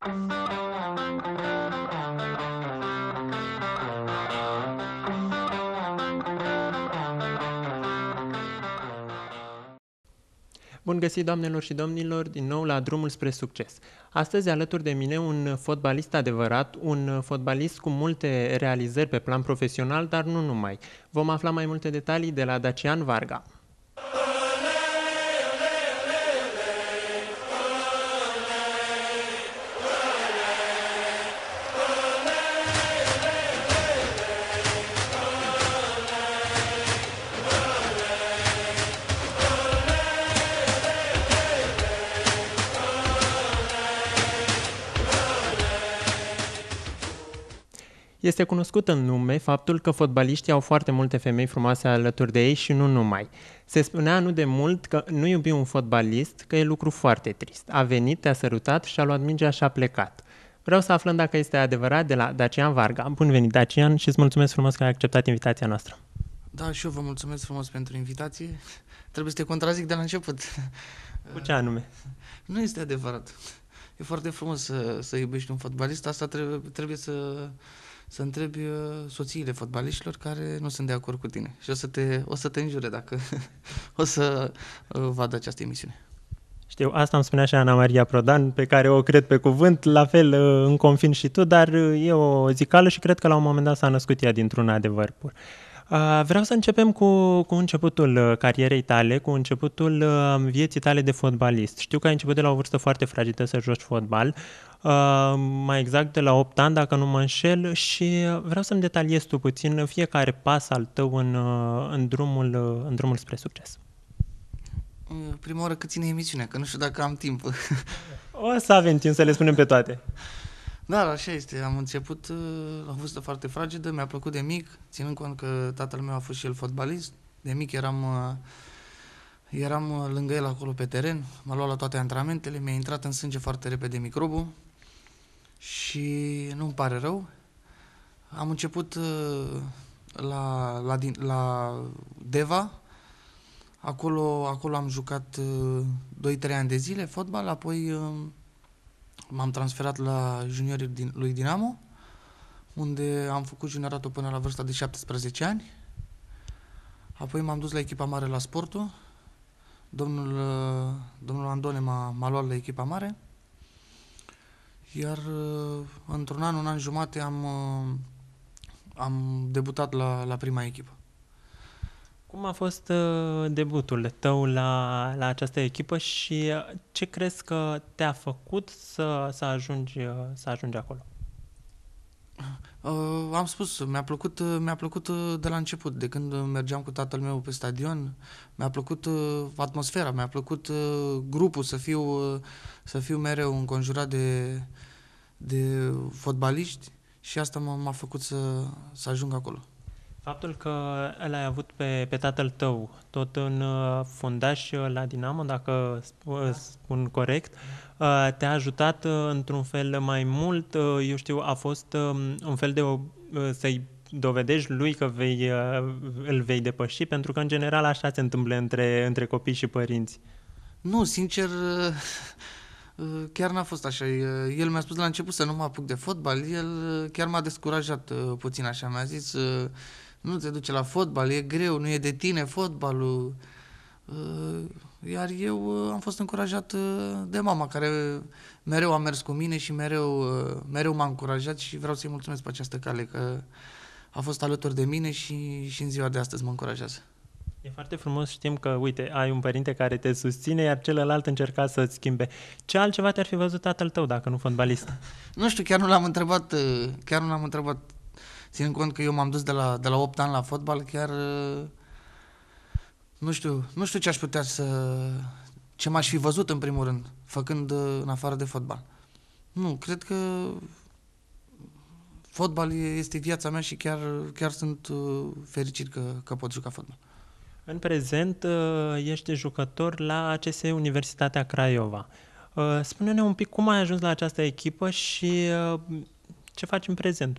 Bun găsit, doamnelor și domnilor, din nou la Drumul spre succes. Astăzi alături de mine un fotbalist adevărat, un fotbalist cu multe realizări pe plan profesional, dar nu numai. Vom afla mai multe detalii de la Dacian Varga. Este cunoscut în lume faptul că fotbaliștii au foarte multe femei frumoase alături de ei și nu numai. Se spunea nu de mult că nu iubi un fotbalist, că e lucru foarte trist. A venit, te-a sărutat și a luat mingea și a plecat. Vreau să aflăm dacă este adevărat de la Dacian Varga. Bun venit, Dacian, și îți mulțumesc frumos că ai acceptat invitația noastră. Da, și eu vă mulțumesc frumos pentru invitație. Trebuie să te contrazic de la început. Cu ce anume? Nu este adevărat. E foarte frumos să iubești un fotbalist. Asta trebuie să întrebi soțiile fotbaliștilor care nu sunt de acord cu tine. Și o să te înjure dacă o să vadă această emisiune. Știu, asta îmi spunea și Ana Maria Prodan, pe care o cred pe cuvânt, la fel îmi confirm și tu, dar e o zicală și cred că la un moment dat s-a născut ea dintr-un adevăr pur. Vreau să începem cu începutul carierei tale, cu începutul vieții tale de fotbalist. Știu că ai început de la o vârstă foarte fragedă să joci fotbal, mai exact de la 8 ani, dacă nu mă înșel, și vreau să-mi detaliezi tu puțin fiecare pas al tău în drumul spre succes. Prima oară cât ține emisiunea, că nu știu dacă am timp. O să avem timp să le spunem pe toate. Da, așa este. Am început la o vârstă foarte fragedă, mi-a plăcut de mic, ținând cont că tatăl meu a fost și el fotbalist. De mic eram lângă el acolo pe teren, m-a luat la toate antrenamentele, mi-a intrat în sânge foarte repede microbul și nu-mi pare rău. Am început la Deva, acolo am jucat 2-3 ani de zile fotbal, apoi m-am transferat la juniorii lui Dinamo, unde am făcut junioratul până la vârsta de 17 ani. Apoi m-am dus la echipa mare la Sportul. Domnul Andone m-a luat la echipa mare. Iar într-un an jumate am debutat la prima echipă. Cum a fost debutul tău la această echipă și ce crezi că te-a făcut să ajungi acolo? Am spus, mi-a plăcut de la început, de când mergeam cu tatăl meu pe stadion, mi-a plăcut atmosfera, mi-a plăcut grupul, să fiu mereu înconjurat de fotbaliști și asta m-a făcut să ajung acolo. Faptul că l-ai avut pe tatăl tău tot în fundaș la Dinamo, dacă spun corect, te-a ajutat într-un fel mai mult, eu știu, a fost un fel de să-i dovedești lui că îl vei depăși, pentru că în general așa se întâmplă între copii și părinți. Nu, sincer, chiar n-a fost așa. El mi-a spus de la început să nu mă apuc de fotbal, el chiar m-a descurajat puțin așa, mi-a zis nu te duce la fotbal, e greu, nu e de tine fotbalul. Iar eu am fost încurajat de mama, care mereu a mers cu mine și mereu m-a încurajat și vreau să-i mulțumesc pe această cale, că a fost alături de mine și în ziua de astăzi mă încurajează. E foarte frumos, știm că, uite, ai un părinte care te susține, iar celălalt încerca să-ți schimbe. Ce altceva te-ar fi văzut tatăl tău, dacă nu fotbalist? Nu știu, chiar nu l-am întrebat, ținând cont că eu m-am dus de la 8 ani la fotbal, chiar nu știu ce m-aș fi văzut în primul rând, făcând în afară de fotbal. Nu, cred că fotbal este viața mea și chiar sunt fericit că pot juca fotbal. În prezent ești jucător la ACS Universitatea Craiova. Spune-ne un pic cum ai ajuns la această echipă și ce faci în prezent.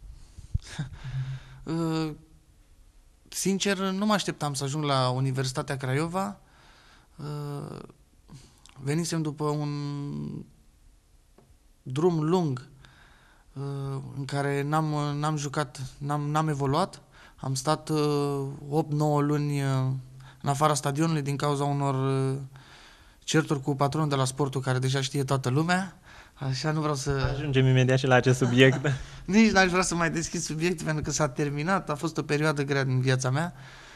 Sincer, nu mă așteptam să ajung la Universitatea Craiova. Venisem după drum lung în care n-am jucat, n-am evoluat. Am stat 8-9 luni în afara stadionului din cauza unor certuri cu patronul de la sportul care deja știe toată lumea. Așa nu vreau să... Ajungem imediat și la acest subiect. Nici n-aș vrea să mai deschid subiectul pentru că s-a terminat, a fost o perioadă grea din viața mea.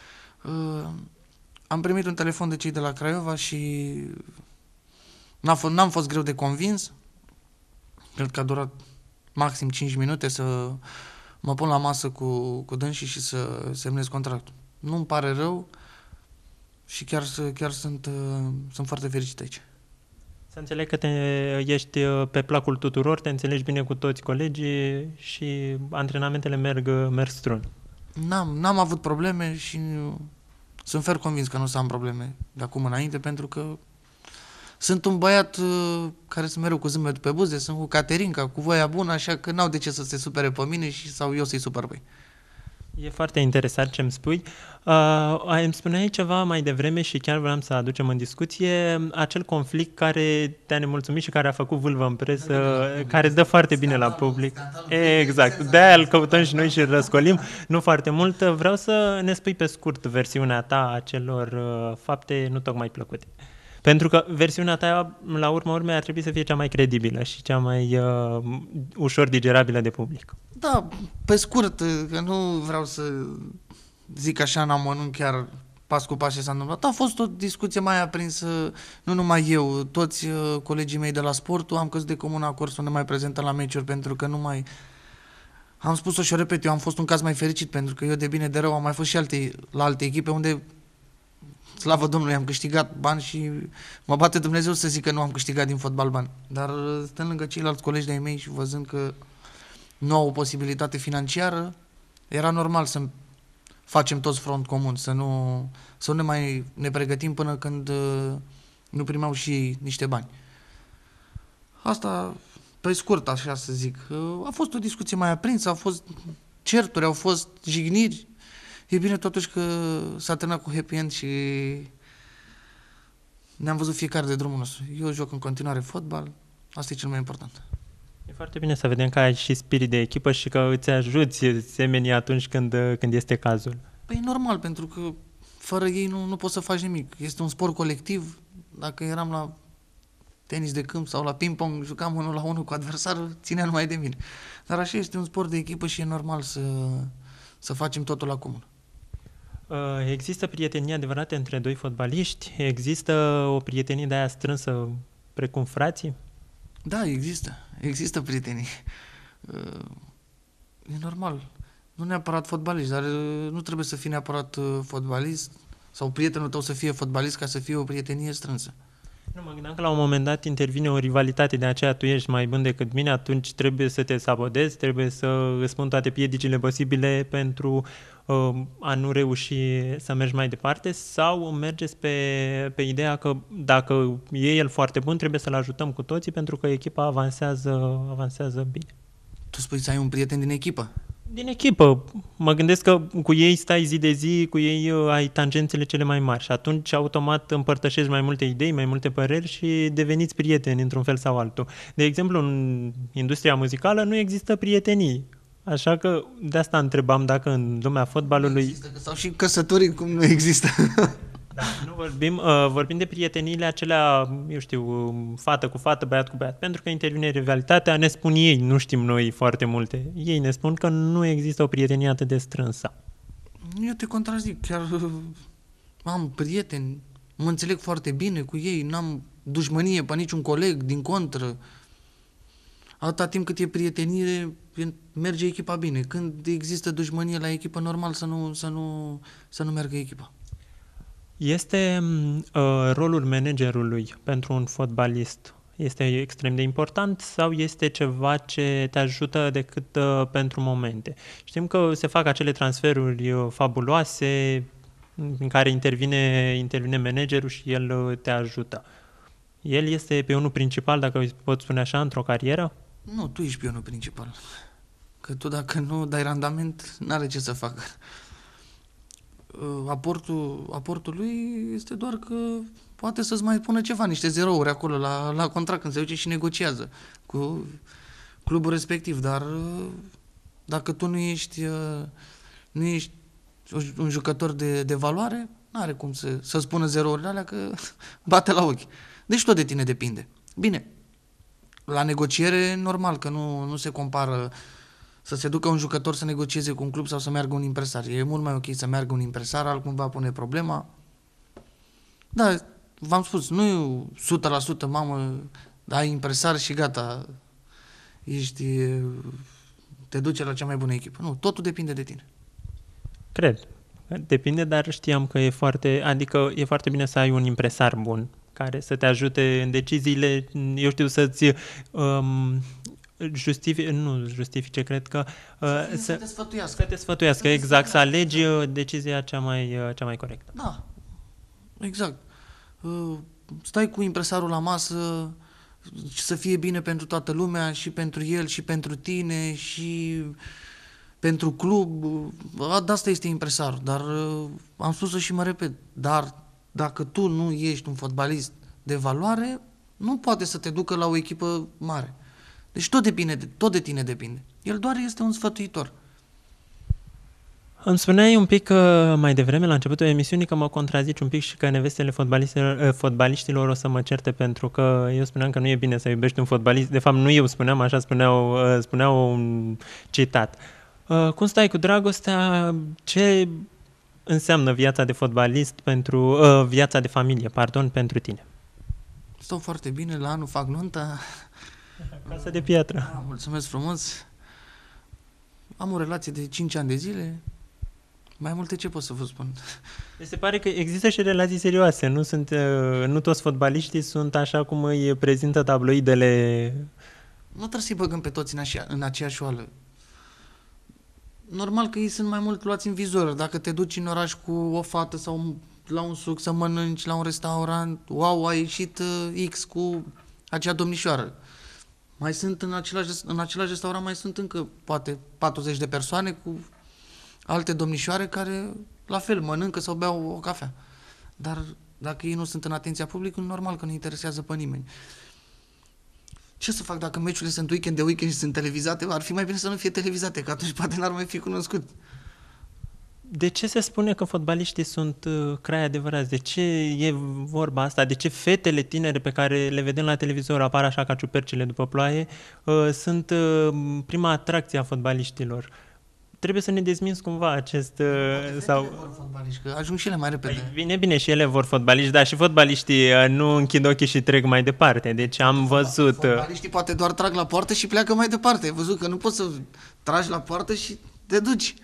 Am primit un telefon de cei de la Craiova și n-am fost greu de convins. Cred că a durat maxim 5 minute să mă pun la masă cu dânsii și să semnez contractul. Nu-mi pare rău și chiar sunt foarte fericit aici. Să înțeleg că ești pe placul tuturor, te înțelegi bine cu toți colegii și antrenamentele merg strun. N-am avut probleme și sunt fer convins că nu o să am probleme de acum înainte, pentru că sunt un băiat care sunt mereu cu zâmbetul pe buze, sunt cu Caterinca, cu voia bună, așa că n-au de ce să se supere pe mine sau eu să-i supăr pe ei. E foarte interesant ce îmi spui. Îmi spuneai ceva mai devreme și chiar vreau să aducem în discuție acel conflict care te-a nemulțumit și care a făcut vâlvă în presă, care dă foarte bine la public. Exact, de-aia îl căutăm și noi și îl răscolim. Nu foarte mult. Vreau să ne spui pe scurt versiunea ta a celor fapte nu tocmai plăcute. Pentru că versiunea ta, la urma urmei, ar trebui să fie cea mai credibilă și cea mai ușor digerabilă de public. Da, pe scurt, că nu vreau să zic așa în amănunt chiar pas cu pas ce s-a întâmplat. A fost o discuție mai aprinsă, nu numai eu, toți colegii mei de la sportul, am căzut de comun acord să ne mai prezentăm la meciuri pentru că nu mai... Am spus-o și o repet, eu am fost un caz mai fericit pentru că eu de bine de rău am mai fost și la alte echipe unde, slavă Domnului, am câștigat bani și mă bate Dumnezeu să zic că nu am câștigat din fotbal bani. Dar stând lângă ceilalți colegi de-ai mei și văzând că nu au o posibilitate financiară, era normal să facem toți front comun, să nu ne pregătim până când nu primeau și ei niște bani. Asta, pe scurt, așa să zic. A fost o discuție mai aprinsă, au fost certuri, au fost jigniri. E bine totuși că s-a terminat cu happy end și ne-am văzut fiecare de drumul nostru. Eu joc în continuare fotbal, asta e cel mai important. E foarte bine să vedem că ai și spirit de echipă și că îți ajuți semenii atunci când este cazul. Păi e normal, pentru că fără ei nu poți să faci nimic. Este un sport colectiv. Dacă eram la tenis de câmp sau la ping-pong, jucam 1-1 cu adversarul, ținea numai de mine. Dar așa este un sport de echipă și e normal să facem totul la comun. Există prietenie adevărată între doi fotbaliști? Există o prietenie de aia strânsă precum frații? Da, există prietenii. E normal. Nu neapărat fotbalist, dar nu trebuie să fii neapărat fotbalist sau prietenul tău să fie fotbalist ca să fie o prietenie strânsă. Nu, mă gândeam că la un moment dat intervine o rivalitate, de aceea tu ești mai bun decât mine, atunci trebuie să te sabotezi, trebuie să îți pun toate piedicile posibile pentru a nu reuși să mergi mai departe, sau mergeți pe ideea că dacă e el foarte bun, trebuie să-l ajutăm cu toții pentru că echipa avansează bine. Tu spui să ai un prieten din echipă? Din echipă. Mă gândesc că cu ei stai zi de zi, cu ei ai tangențele cele mai mari și atunci automat împărtășești mai multe idei, mai multe păreri și deveniți prieteni într-un fel sau altul. De exemplu, în industria muzicală nu există prietenii. Așa că de asta întrebam dacă în lumea fotbalului... Există, sau și căsătorii cum nu există. Da, nu vorbim de prieteniile acelea, eu știu, fată cu fată, băiat cu băiat, pentru că intervine rivalitatea, ne spun ei, nu știm noi foarte multe. Ei ne spun că nu există o prietenie atât de strânsă. Eu te contrazic, chiar am prieteni, mă înțeleg foarte bine cu ei, n-am dușmănie pe niciun coleg, din contră. Atâta timp cât e prietenie, merge echipa bine. Când există dușmănie la echipă, normal să nu meargă echipa. Este rolul managerului pentru un fotbalist? Este extrem de important sau este ceva ce te ajută decât pentru momente? Știm că se fac acele transferuri fabuloase în care intervine managerul și el te ajută. El este pionul principal, dacă pot spune așa, într-o carieră? Nu, tu ești pionul principal. Că tu dacă nu dai randament, n-are ce să facă. Aportul lui este doar că poate să-ți mai pună ceva, niște zerouri acolo la contract când se duce și negociază. cu clubul respectiv, dar dacă tu nu ești un jucător de valoare, n-are cum să spună zerourile alea că bate la ochi. Deci tot de tine depinde. Bine, la negociere, normal că nu se compară să se ducă un jucător să negocieze cu un club sau să meargă un impresar. E mult mai ok să meargă un impresar, altcumva pune problema. Da, v-am spus, nu e 100%, mamă, ai impresar și gata, te duce la cea mai bună echipă. Nu, totul depinde de tine. Cred. Depinde, dar știam că e foarte bine să ai un impresar bun care să te ajute în deciziile, eu știu, să-ți justifice, cred că să te sfătuiască. Să te sfătuiască, exact, să alegi decizia cea mai corectă. Da, exact. Stai cu impresarul la masă, să fie bine pentru toată lumea, și pentru el, și pentru tine, și pentru club. De asta este impresarul, dar am spus-o și mă repet, dar dacă tu nu ești un fotbalist de valoare, nu poate să te ducă la o echipă mare. Deci tot de tine depinde. El doar este un sfătuitor. Îmi spuneai un pic mai devreme, la începutul emisiunii, că mă contrazici un pic și că nevestele fotbaliștilor o să mă certe pentru că eu spuneam că nu e bine să iubești un fotbalist. De fapt, nu eu spuneam, așa spuneau un citat. Cum stai cu dragostea? Ce înseamnă viața de fotbalist viața de familie, pentru tine? Stau foarte bine, la anul fac nunta. Casă de piatră. Mulțumesc frumos. Am o relație de 5 ani de zile. Mai multe ce pot să vă spun? Mi se pare că există și relații serioase. Nu toți fotbaliștii sunt așa cum îi prezintă tabloidele. Nu trebuie să-i băgăm pe toți în aceeași oală. Normal că ei sunt mai mult luați în vizor. Dacă te duci în oraș cu o fată sau la un suc să mănânci la un restaurant, wow, a ieșit X cu acea domnișoară. Mai sunt în același restaurant, mai sunt încă poate 40 de persoane cu alte domnișoare care la fel mănâncă sau beau o cafea. Dar dacă ei nu sunt în atenția publicului, normal că nu interesează pe nimeni. Ce să fac dacă meciurile sunt weekend de weekend și sunt televizate? Ar fi mai bine să nu fie televizate, că atunci poate n-ar mai fi cunoscut. De ce se spune că fotbaliștii sunt crai adevărați? De ce e vorba asta? De ce fetele tinere pe care le vedem la televizor apar așa ca ciupercile după ploaie sunt prima atracție a fotbaliștilor? Trebuie să ne dezminți cumva acest... vor fotbaliști, că ajung și ele mai repede. Bine, și ele vor fotbaliști, dar și fotbaliștii nu închid ochii și trec mai departe. Deci am văzut... Fotbaliștii poate doar trag la poartă și pleacă mai departe. Ai văzut că nu poți să tragi la poartă și te duci.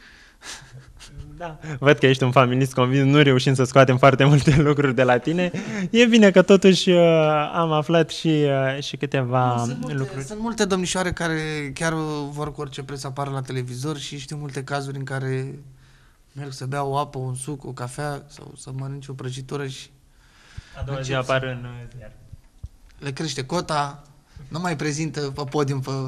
Da. Văd că ești un familist convins, nu reușim să scoatem foarte multe lucruri de la tine. E bine că totuși am aflat și câteva lucruri. Sunt multe domnișoare care chiar vor cu orice preț apară la televizor și știu multe cazuri în care merg să bea o apă, un suc, o cafea sau să mănânce o prăjitură și a doua zi apar în ziar. Le crește cota, nu mai prezintă pe podium pe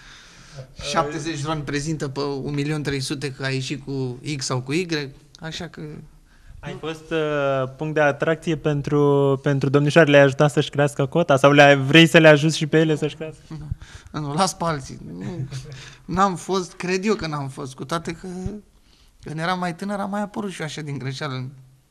70 RON, prezintă pe 1.300.000 că a ieșit cu X sau cu Y, așa că... Ai fost punct de atracție pentru domnișoare, le-ai ajutat să-și crească cota sau vrei să le ajuți și pe ele să-și crească? Nu, las pe alții. N-am fost, cred eu că n-am fost, cu toate că când eram mai tânăr am mai apărut și eu așa din greșeală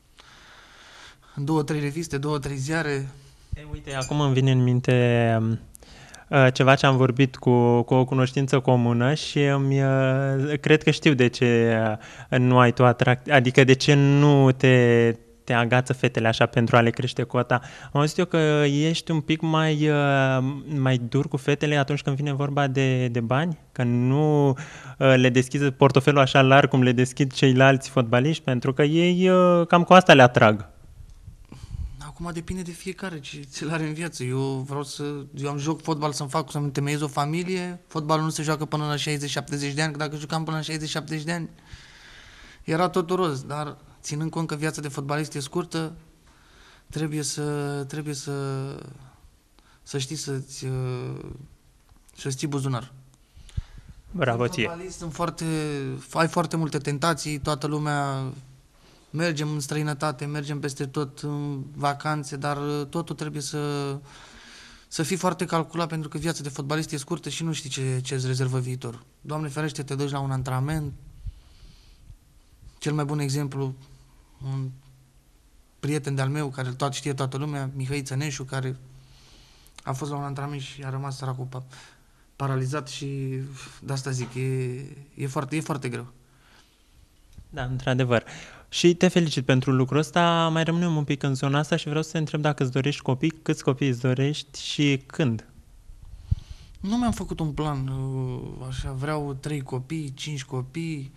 în 2-3 reviste, 2-3 ziare. Uite, acum îmi vine în minte ceva ce am vorbit cu o cunoștință comună și cred că știu de ce nu ai tu atracție, adică de ce nu te agață fetele așa pentru a le crește cota. Am auzit eu că ești un pic mai dur cu fetele atunci când vine vorba de bani, că nu le deschizi portofelul așa larg cum le deschid ceilalți fotbaliști, pentru că ei cam cu asta le atrag. Acum depinde de fiecare ce ți-l are în viață. Eu am joc fotbal să-mi temeiez o familie. Fotbalul nu se joacă până la 60-70 de ani, că dacă jucam până la 60-70 de ani era totul roz, dar ținând cont că viața de fotbalist e scurtă, trebuie să știi să-ți ții buzunar. Bravo ție. Ai foarte multe tentații, toată lumea. Mergem în străinătate, mergem peste tot în vacanțe, dar totul trebuie să fii foarte calculat, pentru că viața de fotbalist e scurtă și nu știi ce îți rezervă viitorul. Doamne ferește, te duci la un antrenament. Cel mai bun exemplu, un prieten de-al meu, care știe toată lumea, Mihai Țăneșu, care a fost la un antrenament și a rămas săracul paralizat și de asta zic, e foarte greu. Da, într-adevăr. Și te felicit pentru lucrul ăsta. Mai rămânem un pic în zona asta și vreau să te întreb dacă îți dorești copii, câți copii îți dorești și când? Nu mi-am făcut un plan, așa, vreau 3 copii, 5 copii,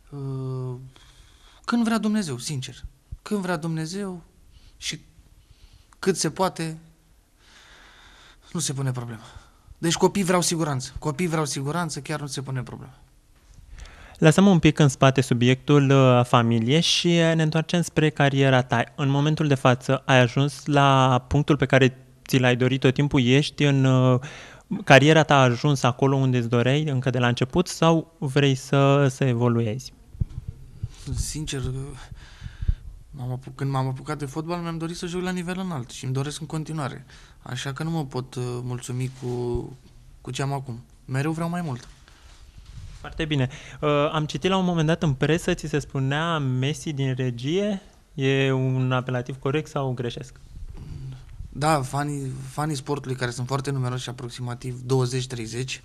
când vrea Dumnezeu, sincer. Când vrea Dumnezeu și cât se poate, nu se pune problema. Deci copii vreau siguranță, chiar nu se pune problema. Lăsăm un pic în spate subiectul familie și ne întoarcem spre cariera ta. În momentul de față ai ajuns la punctul pe care ți l-ai dorit tot timpul? Ești în cariera ta, a ajuns acolo unde îți doreai încă de la început sau vrei să evoluezi? Sincer, când m-am apucat de fotbal, mi-am dorit să joc la nivel înalt și îmi doresc în continuare. Așa că nu mă pot mulțumi cu ce am acum. Mereu vreau mai mult. Foarte bine. Am citit la un moment dat în presă, ți se spunea Messi din regie. E un apelativ corect sau greșesc? Da, fanii sportului, care sunt foarte numeroși, aproximativ 20-30.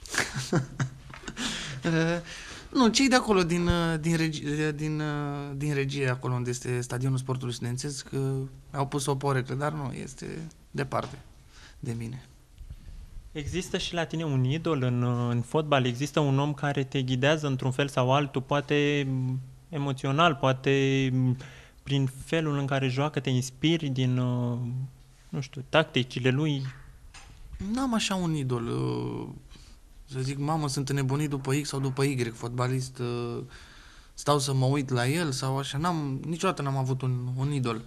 Nu, cei de acolo din regie, acolo unde este Stadionul Sportului Studențesc, au pus o poreclă, dar nu, este departe de mine. Există și la tine un idol în fotbal? Există un om care te ghidează într-un fel sau altul, poate emoțional, poate prin felul în care joacă, te inspiri din, nu știu, tacticile lui? N-am așa un idol, să zic, mamă, sunt înnebunit după X sau după Y fotbalist, stau să mă uit la el sau așa, niciodată n-am avut un idol.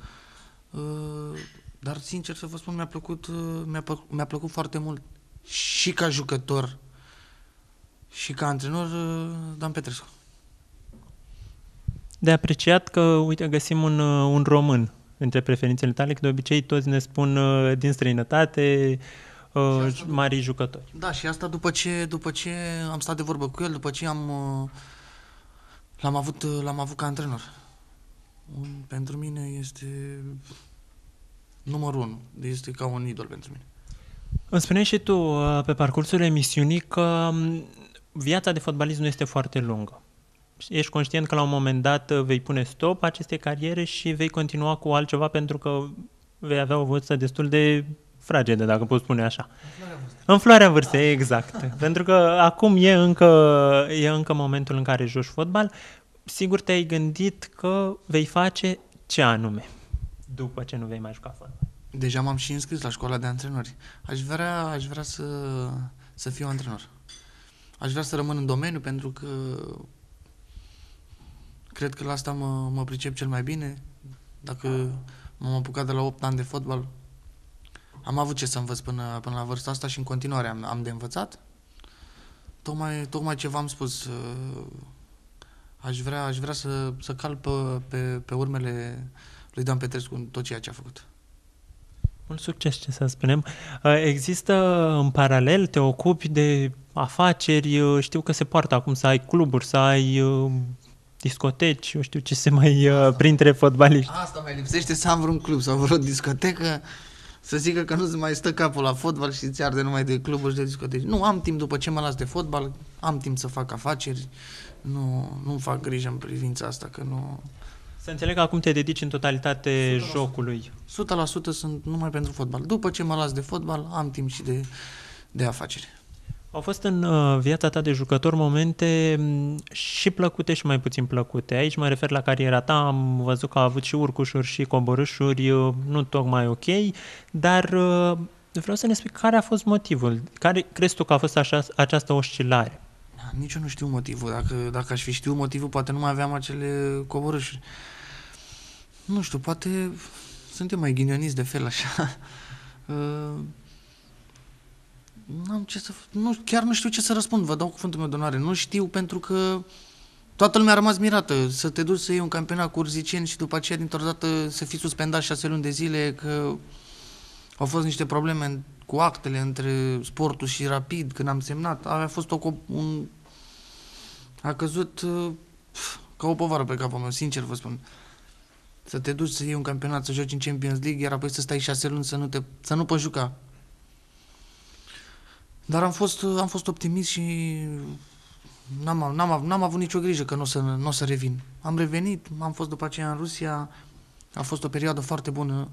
Dar, sincer să vă spun, mi-a plăcut foarte mult și ca jucător și ca antrenor, Dan Petrescu. De apreciat că, uite, găsim un român între preferințele tale, că de obicei toți ne spun din străinătate, mari jucători. Da, și asta după ce am stat de vorbă cu el, după ce l-am avut ca antrenor. Pentru mine este numărul 1, este ca un idol pentru mine. Îmi spuneai și tu pe parcursul emisiunii că viața de fotbalist nu este foarte lungă. Ești conștient că la un moment dat vei pune stop acestei cariere și vei continua cu altceva pentru că vei avea o vârstă destul de fragedă, dacă pot spune așa. În floarea vârstei, exact. Pentru că acum e încă momentul în care joci fotbal. Sigur te-ai gândit că vei face ce anume după ce nu vei mai juca fotbal? Deja m-am și înscris la școala de antrenori. Aș vrea să fiu antrenor. Aș vrea să rămân în domeniu pentru că cred că la asta mă pricep cel mai bine. Dacă m-am apucat de la 8 ani de fotbal, am avut ce să învăț până la vârsta asta și în continuare am de învățat. Tocmai ce v-am spus, aș vrea să calc pe urmele lui Dan Petrescu în tot ceea ce a făcut. Mult succes, ce să spunem. Există în paralel, te ocupi de afaceri, știu că se poartă acum să ai cluburi, să ai discoteci, eu știu ce se mai printre fotbaliști. Asta mai lipsește, să am vreun club sau vreo discotecă, să zică că nu se mai stă capul la fotbal și ți arde numai de cluburi și de discoteci. Nu, am timp după ce mă las de fotbal, am timp să fac afaceri, nu fac grijă în privința asta, că nu... Să înțeleg că acum te dedici în totalitate 100%. Jocului. 100% sunt numai pentru fotbal. După ce mă las de fotbal, am timp și de afaceri. Au fost în viața ta de jucător momente și plăcute și mai puțin plăcute. Aici mă refer la cariera ta, am văzut că a avut și urcușuri și coborâșuri, nu tocmai ok, dar vreau să ne spui care a fost motivul. Care crezi tu că a fost această oscilare? Nici eu nu știu motivul. Dacă aș fi știut motivul, poate nu mai aveam acele coborâșuri. Nu știu, poate suntem mai ghinioniți de fel așa. Chiar nu știu ce să răspund, vă dau cuvântul meu de onoare. Nu știu, pentru că toată lumea a rămas mirată. Să te duci să iei un campionat cu urziceni și după aceea dintr-o dată să fii suspendat 6 luni de zile, că au fost niște probleme cu actele între Sportul și Rapid, când am semnat, a fost a căzut ca o povară pe capul meu, sincer vă spun. Să te duci să iei un campionat, să joci în Champions League, iar apoi să stai 6 luni să nu poți juca. Dar am fost optimist și n-am avut nicio grijă că nu o să revin. Am revenit, am fost după aceea în Rusia, a fost o perioadă foarte bună,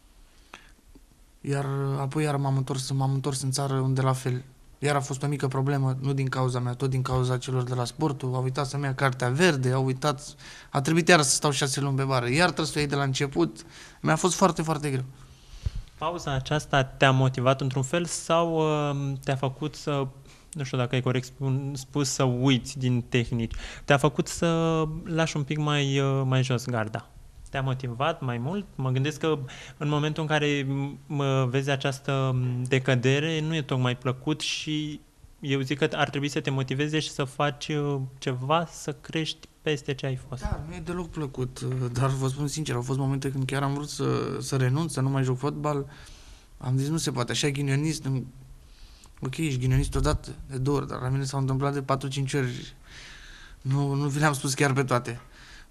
iar apoi m-am întors în țară unde la fel. Iar a fost o mică problemă, nu din cauza mea, tot din cauza celor de la Sportul. Au uitat să-mi ia cartea verde, a trebuit iar să stau 6 luni pe bară. Iar trebuie să o iei de la început. Mi-a fost foarte, foarte greu. Pauza aceasta te-a motivat într-un fel sau te-a făcut să, nu știu dacă e corect spus, să uiți din tehnici? Te-a făcut să lași un pic mai jos garda? Te-a motivat mai mult? Mă gândesc că în momentul în care vezi această decădere, nu e tocmai plăcut și eu zic că ar trebui să te motiveze și să faci ceva, să crești peste ce ai fost. Da, nu e deloc plăcut, dar vă spun sincer, au fost momente când chiar am vrut să renunț, să nu mai joc fotbal. Am zis, nu se poate, așa ghinionist, ok, ești ghinionist odată, de 2 ori, dar la mine s-au întâmplat de 4-5 ori. Nu vi le-am spus chiar pe toate.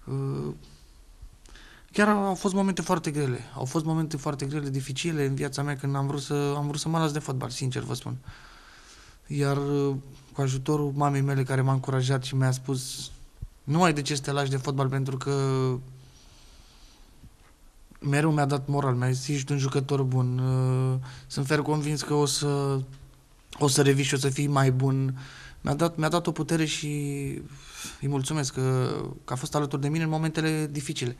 Chiar au fost momente foarte grele. Au fost momente foarte grele, dificile în viața mea când am vrut să mă las de fotbal, sincer vă spun. Iar cu ajutorul mamei mele care m-a încurajat și mi-a spus nu ai de ce să te lași de fotbal pentru că mereu mi-a dat moral, mi-a zis ești un jucător bun, sunt fer convins că o să revii și o să fii mai bun. Mi-a dat o putere și îi mulțumesc că a fost alături de mine în momentele dificile.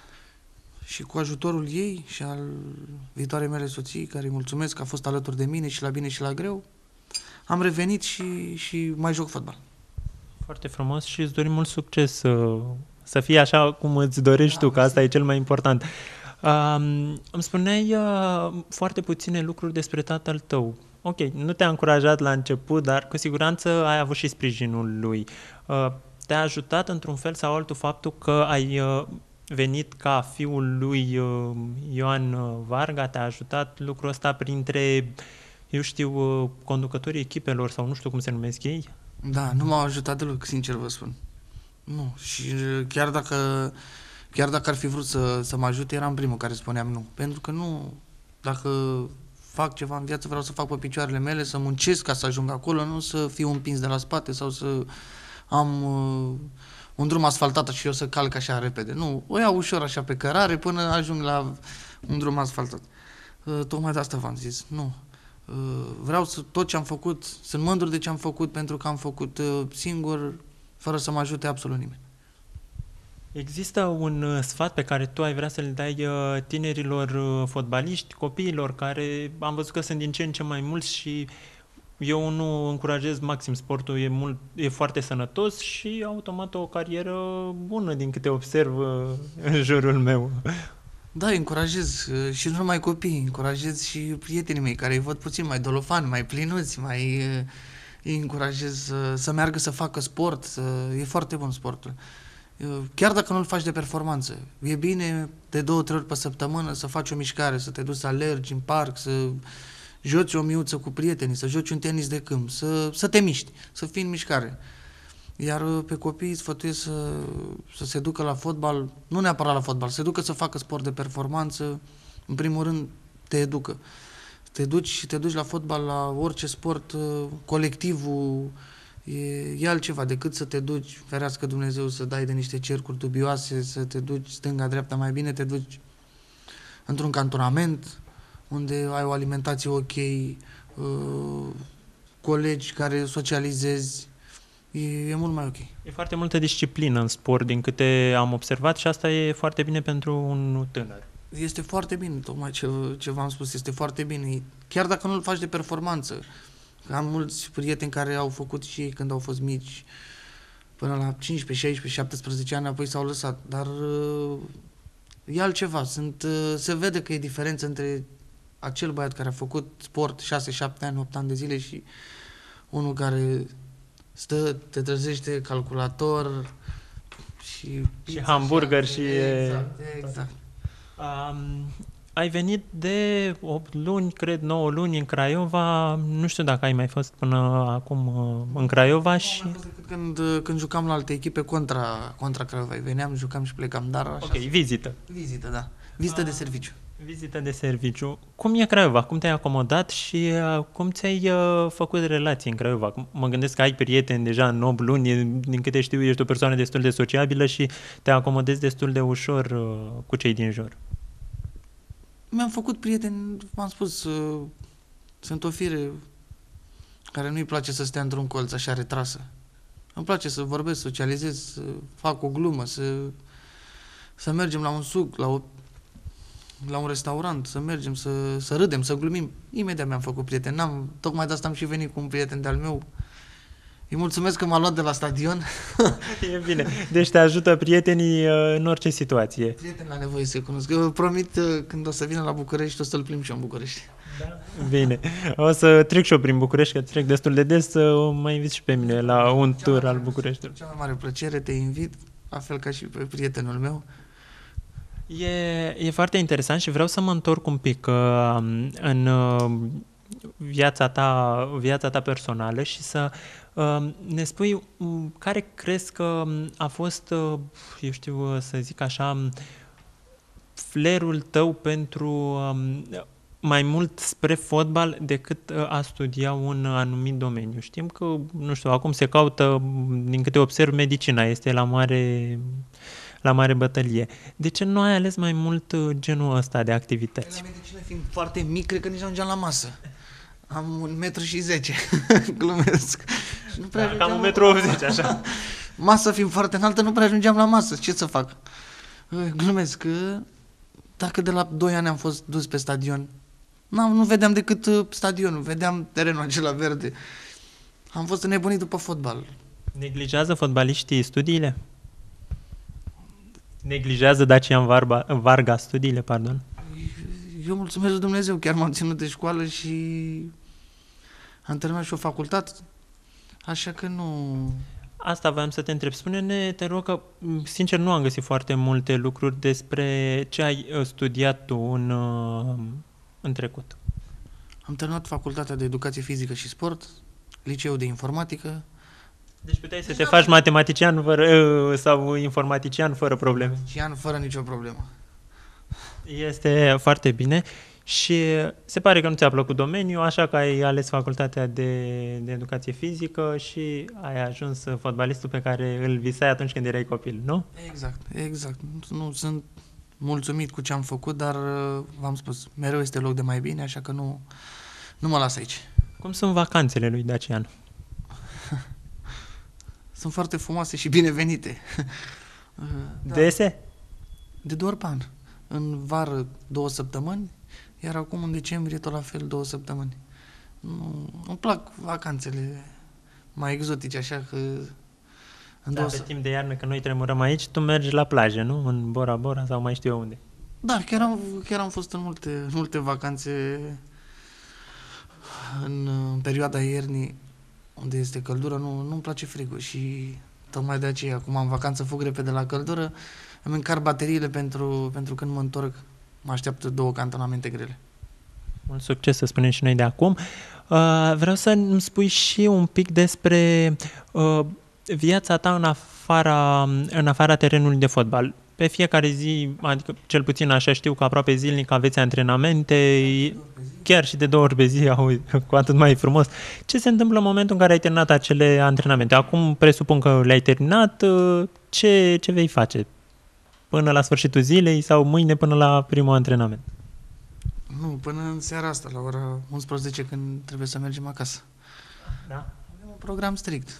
Și cu ajutorul ei și al viitoarei mele soții, care îi mulțumesc că a fost alături de mine și la bine și la greu, am revenit și mai joc fotbal. Foarte frumos și îți dorim mult succes să fie așa cum îți dorești tu, că asta e cel mai important. Îmi spuneai foarte puține lucruri despre tatăl tău. Ok, nu te-a încurajat la început, dar cu siguranță ai avut și sprijinul lui. Te-a ajutat într-un fel sau altul faptul că ai venit ca fiul lui Ioan Varga? Te-a ajutat lucrul ăsta printre, eu știu, conducătorii echipelor sau nu știu cum se numesc ei? Da, nu m-au ajutat deloc, sincer vă spun. Nu, și chiar dacă ar fi vrut să mă ajute, eram primul care spuneam nu. Pentru că nu, dacă fac ceva în viață, vreau să fac pe picioarele mele, să muncesc ca să ajung acolo, nu să fiu împins de la spate sau să am un drum asfaltat și eu să calc așa repede. Nu, o iau ușor așa pe cărare până ajung la un drum asfaltat. Tocmai de asta v-am zis, nu. Vreau tot ce am făcut, sunt mândru de ce am făcut pentru că am făcut singur, fără să mă ajute absolut nimeni. Există un sfat pe care tu ai vrea să-l dai tinerilor fotbaliști, copiilor care am văzut că sunt din ce în ce mai mulți și eu nu încurajez maxim sportul, e foarte sănătos și automat o carieră bună din câte observ în jurul meu. Da, îi încurajez și nu numai copii, încurajez și prietenii mei care îi văd puțin mai dolofani, mai plinuți, îi încurajez să meargă să facă sport, e foarte bun sportul. Chiar dacă nu-l faci de performanță, e bine de 2-3 ori pe săptămână să faci o mișcare, să te duci să alergi în parc, să joci o miuță cu prietenii, să joci un tenis de câmp, să te miști, să fii în mișcare. Iar pe copii îi sfătuiesc să se ducă la fotbal, nu neapărat la fotbal, să se ducă să facă sport de performanță, în primul rând te educă. Te duci la fotbal, la orice sport, colectivul e altceva decât să te duci, ferească Dumnezeu, să dai de niște cercuri dubioase, să te duci stânga-dreapta, mai bine te duci într-un cantonament unde ai o alimentație ok, colegi care socializezi, e mult mai ok. E foarte multă disciplină în sport, din câte am observat, și asta e foarte bine pentru un tânăr. Este foarte bine, tocmai ce v-am spus, este foarte bine. Chiar dacă nu-l faci de performanță. Am mulți prieteni care au făcut și ei când au fost mici, până la 15, 16, 17 ani, apoi s-au lăsat. Dar e altceva. Se vede că e diferență între acel băiat care a făcut sport 6, 7 ani, 8 ani de zile și unul care stă, te trezește, calculator și hamburger și... Exact. ai venit de 8 luni, cred 9 luni în Craiova. Nu știu dacă ai mai fost până acum în Craiova Nu am și... mai fost decât când jucam la alte echipe contra Craiova. Veneam, jucam și plecam, dar așa. Ok, vizită. Vizită, da. Vizită de serviciu. Vizită de serviciu. Cum e Craiova? Cum te-ai acomodat și cum ți-ai făcut relații în Craiova? Mă gândesc că ai prieteni deja în 8 luni, din câte știu ești o persoană destul de sociabilă și te acomodezi destul de ușor cu cei din jur. Mi-am făcut prieteni, v-am spus, sunt o fire care nu-i place să stea într-un colț așa retrasă. Îmi place să vorbesc, socializez, să fac o glumă, să mergem la un suc, la un restaurant, să mergem, să râdem, să glumim. Imediat mi-am făcut prieteni. Tocmai de asta am și venit cu un prieten de-al meu. Îi mulțumesc că m-a luat de la stadion. E bine. Deci te ajută prietenii în orice situație. Prieten la nevoie să-i cunosc. Eu promit, când o să vină la București, o să-l plimb și eu în București. Da. Bine. O să trec și eu prin București, că trec destul de des, să mă invit și pe mine la un tur al Bucureștiului. Cea mai mare plăcere, te invit, la fel ca și pe prietenul meu. E foarte interesant și vreau să mă întorc un pic în viața ta personală și să ne spui care crezi că a fost, eu știu să zic așa, flerul tău pentru mai mult spre fotbal decât a studia un anumit domeniu. Știm că, nu știu, acum se caută, din câte observ, medicina este la mare bătălie. De ce nu ai ales mai mult genul ăsta de activități? La medicină fiind foarte mic, cred că nici ajungeam la masă. Am 1,10 m, glumesc. Și nu prea cam 1,80 m, așa. Masa fiind foarte înaltă, nu prea ajungeam la masă. Ce să fac? Glumesc că dacă de la 2 ani am fost dus pe stadion, nu vedeam decât stadionul, vedeam terenul acela verde. Am fost înnebunit după fotbal. Neglijează fotbaliștii studiile? Neglijează Dacian Varga studiile, pardon? Eu mulțumesc lui Dumnezeu, chiar m-am ținut de școală și am terminat și o facultate, așa că nu... Asta voiam să te întreb. Spune-ne, te rog, că sincer nu am găsit foarte multe lucruri despre ce ai studiat tu în trecut. Am terminat facultatea de educație fizică și sport, liceul de informatică. Deci puteai să te faci matematician sau informatician fără probleme. Fără nicio problemă. Este foarte bine și se pare că nu ți-a plăcut domeniul, așa că ai ales facultatea de educație fizică și ai ajuns fotbalistul pe care îl visai atunci când erai copil, nu? Exact. Nu sunt mulțumit cu ce am făcut, dar v-am spus, mereu este loc de mai bine, așa că nu mă las aici. Cum sunt vacanțele lui Dacian? Sunt foarte frumoase și binevenite. Dese? De 2 ori pe an. În vară 2 săptămâni, iar acum în decembrie tot la fel 2 săptămâni. Îmi plac vacanțele mai exotice, așa că... Pe timp de iarnă, când noi tremurăm aici, tu mergi la plajă, nu? În Bora Bora sau mai știu eu unde. Da, chiar am fost în multe vacanțe în perioada iernii, unde este căldură, nu-mi place frigul și tocmai de aceea, acum am vacanță, fug repede la căldură, îmi încarc bateriile pentru când mă întorc. Mă așteaptă 2 cantonamente grele. Mult succes, să spunem și noi de acum. Vreau să îmi spui și un pic despre viața ta în afara terenului de fotbal. Pe fiecare zi, adică cel puțin așa știu că aproape zilnic aveți antrenamente, chiar și de 2 ori pe zi, cu atât mai frumos. Ce se întâmplă în momentul în care ai terminat acele antrenamente? Acum presupun că le-ai terminat, ce vei face? Până la sfârșitul zilei sau mâine până la primul antrenament? Nu, până în seara asta, la ora 11, când trebuie să mergem acasă. Da? Avem un program strict.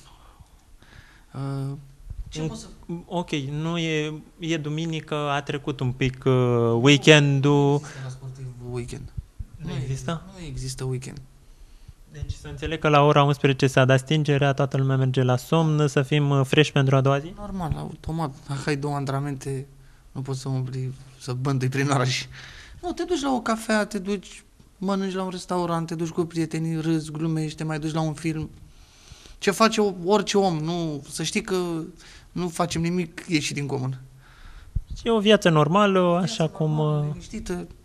Ok, nu e duminică, a trecut un pic weekendul. Nu există la sportiv weekend. Nu există? Nu există weekend. Deci să înțeleg că la ora 11 s-a dat stingerea, toată lumea merge la somn, să fim fresh pentru a doua zi? Normal, automat. Dacă ai 2 antrenamente, nu poți să umbli, să bântui prin oraș. Nu, te duci la o cafea, te duci, mănânci la un restaurant, te duci cu prietenii, râzi, glumești, te mai duci la un film. Ce face orice om, nu, să știi că nu facem nimic ieșit din comun. E o viață normală, așa cum... Liniștită,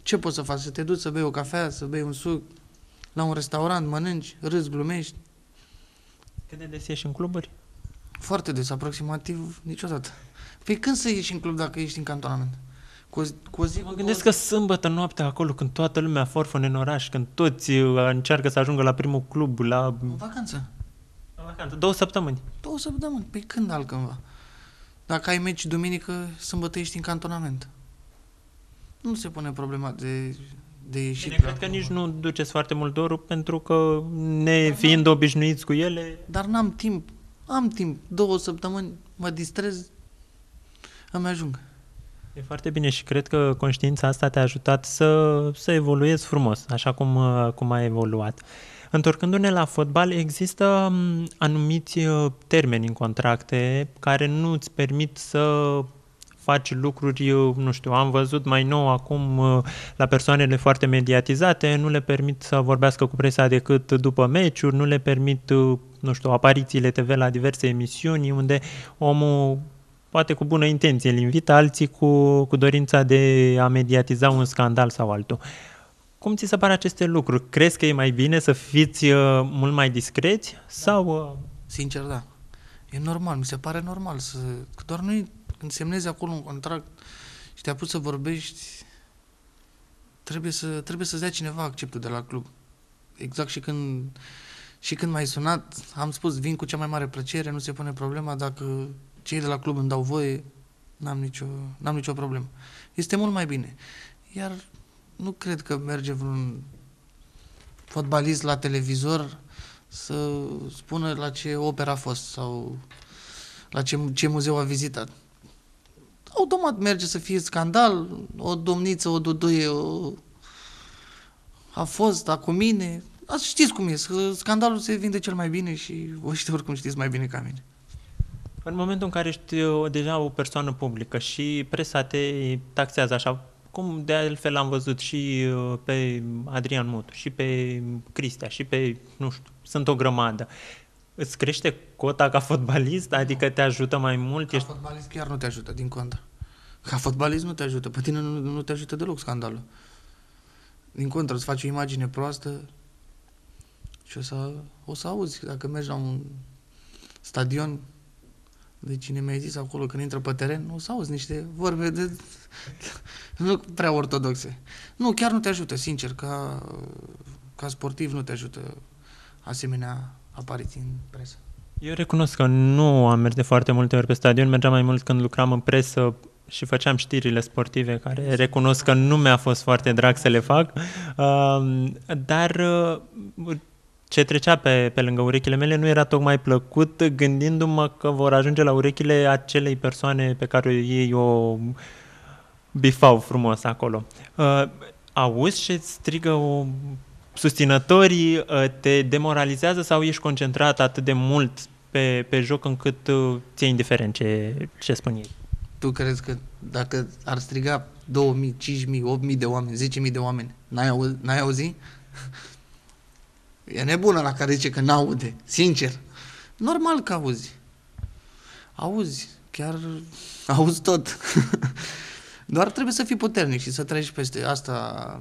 Ce poți să faci? Să te duci să bei o cafea, să bei un suc, la un restaurant, mănânci, râzi, glumești. Cât de des ieși în cluburi? Foarte des, aproximativ niciodată. Păi când să ieși în club dacă ești în cantonament? Cu o zi, Mă gândesc că sâmbătă noaptea acolo, când toată lumea forfă în oraș, când toți încearcă să ajungă la primul club, la în vacanță. vacanță, 2 săptămâni. 2 săptămâni. Păi când altcândva? Dacă ai meci duminică, sâmbătă ești în cantonament. Nu se pune problema de ieșit. Bine, cred că nici nu duceți foarte mult dorul, pentru că ne fiind obișnuiți cu ele... Dar n-am timp. Am timp. 2 săptămâni mă distrez, îmi ajung. E foarte bine și cred că conștiința asta te-a ajutat să evoluezi frumos, așa cum ai evoluat. Întorcându-ne la fotbal, există anumiți termeni în contracte care nu îți permit să faci lucruri, nu știu, am văzut mai nou acum la persoanele foarte mediatizate, nu le permit să vorbească cu presa decât după meciuri, nu le permit, nu știu, aparițiile TV la diverse emisiuni unde omul poate cu bună intenție îl invită, alții cu dorința de a mediatiza un scandal sau altul. Cum ți se pare aceste lucruri? Crezi că e mai bine să fiți mult mai discreți? Sau... Sincer, da. E normal, mi se pare normal că doar nu când semnezi acolo un contract și te-a pus să vorbești, trebuie să-ți dea cineva acceptul de la club. Exact și când m-ai sunat, am spus, vin cu cea mai mare plăcere, nu se pune problema, dacă cei de la club îmi dau voie, n-am nicio problemă. Este mult mai bine. Iar nu cred că merge vreun fotbalist la televizor să spună la ce operă a fost sau la ce muzeu a vizitat. Automat merge să fie scandal, o domniță, o duduie, a fost, a cu mine. Știți cum e, scandalul se vinde cel mai bine și voi oricum știți mai bine ca mine. În momentul în care ești deja o persoană publică și presa te taxează așa, cum de altfel am văzut și pe Adrian Mutu, și pe Cristea, și pe, nu știu, sunt o grămadă. Îți crește cota ca fotbalist? Adică te ajută mai mult? Ca fotbalist chiar nu te ajută, din contră. Ca fotbalist nu te ajută, pe tine nu te ajută deloc scandalul. Din contră, îți faci o imagine proastă și o să auzi, dacă mergi la un stadion, de cine mi-ai zis acolo când intră pe teren, o să auzi niște vorbe nu prea ortodoxe. Nu, chiar nu te ajută, sincer, ca sportiv nu te ajută asemenea apariții în presă. Eu recunosc că nu am mers de foarte multe ori pe stadion, mergeam mai mult când lucram în presă și făceam știrile sportive, care recunosc că nu mi-a fost foarte drag să le fac, dar ce trecea pe lângă urechile mele nu era tocmai plăcut, gândindu-mă că vor ajunge la urechile acelei persoane pe care ei o bifau frumos acolo. Auzi ce strigă susținătorii, te demoralizează sau ești concentrat atât de mult pe joc încât ți-e indiferent ce spun ei? Tu crezi că dacă ar striga 2000, 5000, 8000 de oameni, 10.000 de oameni, n-ai auzit? E nebună la care zice că n-aude, sincer. Normal că auzi. Auzi, chiar auzi tot. Doar trebuie să fii puternic și să treci peste asta.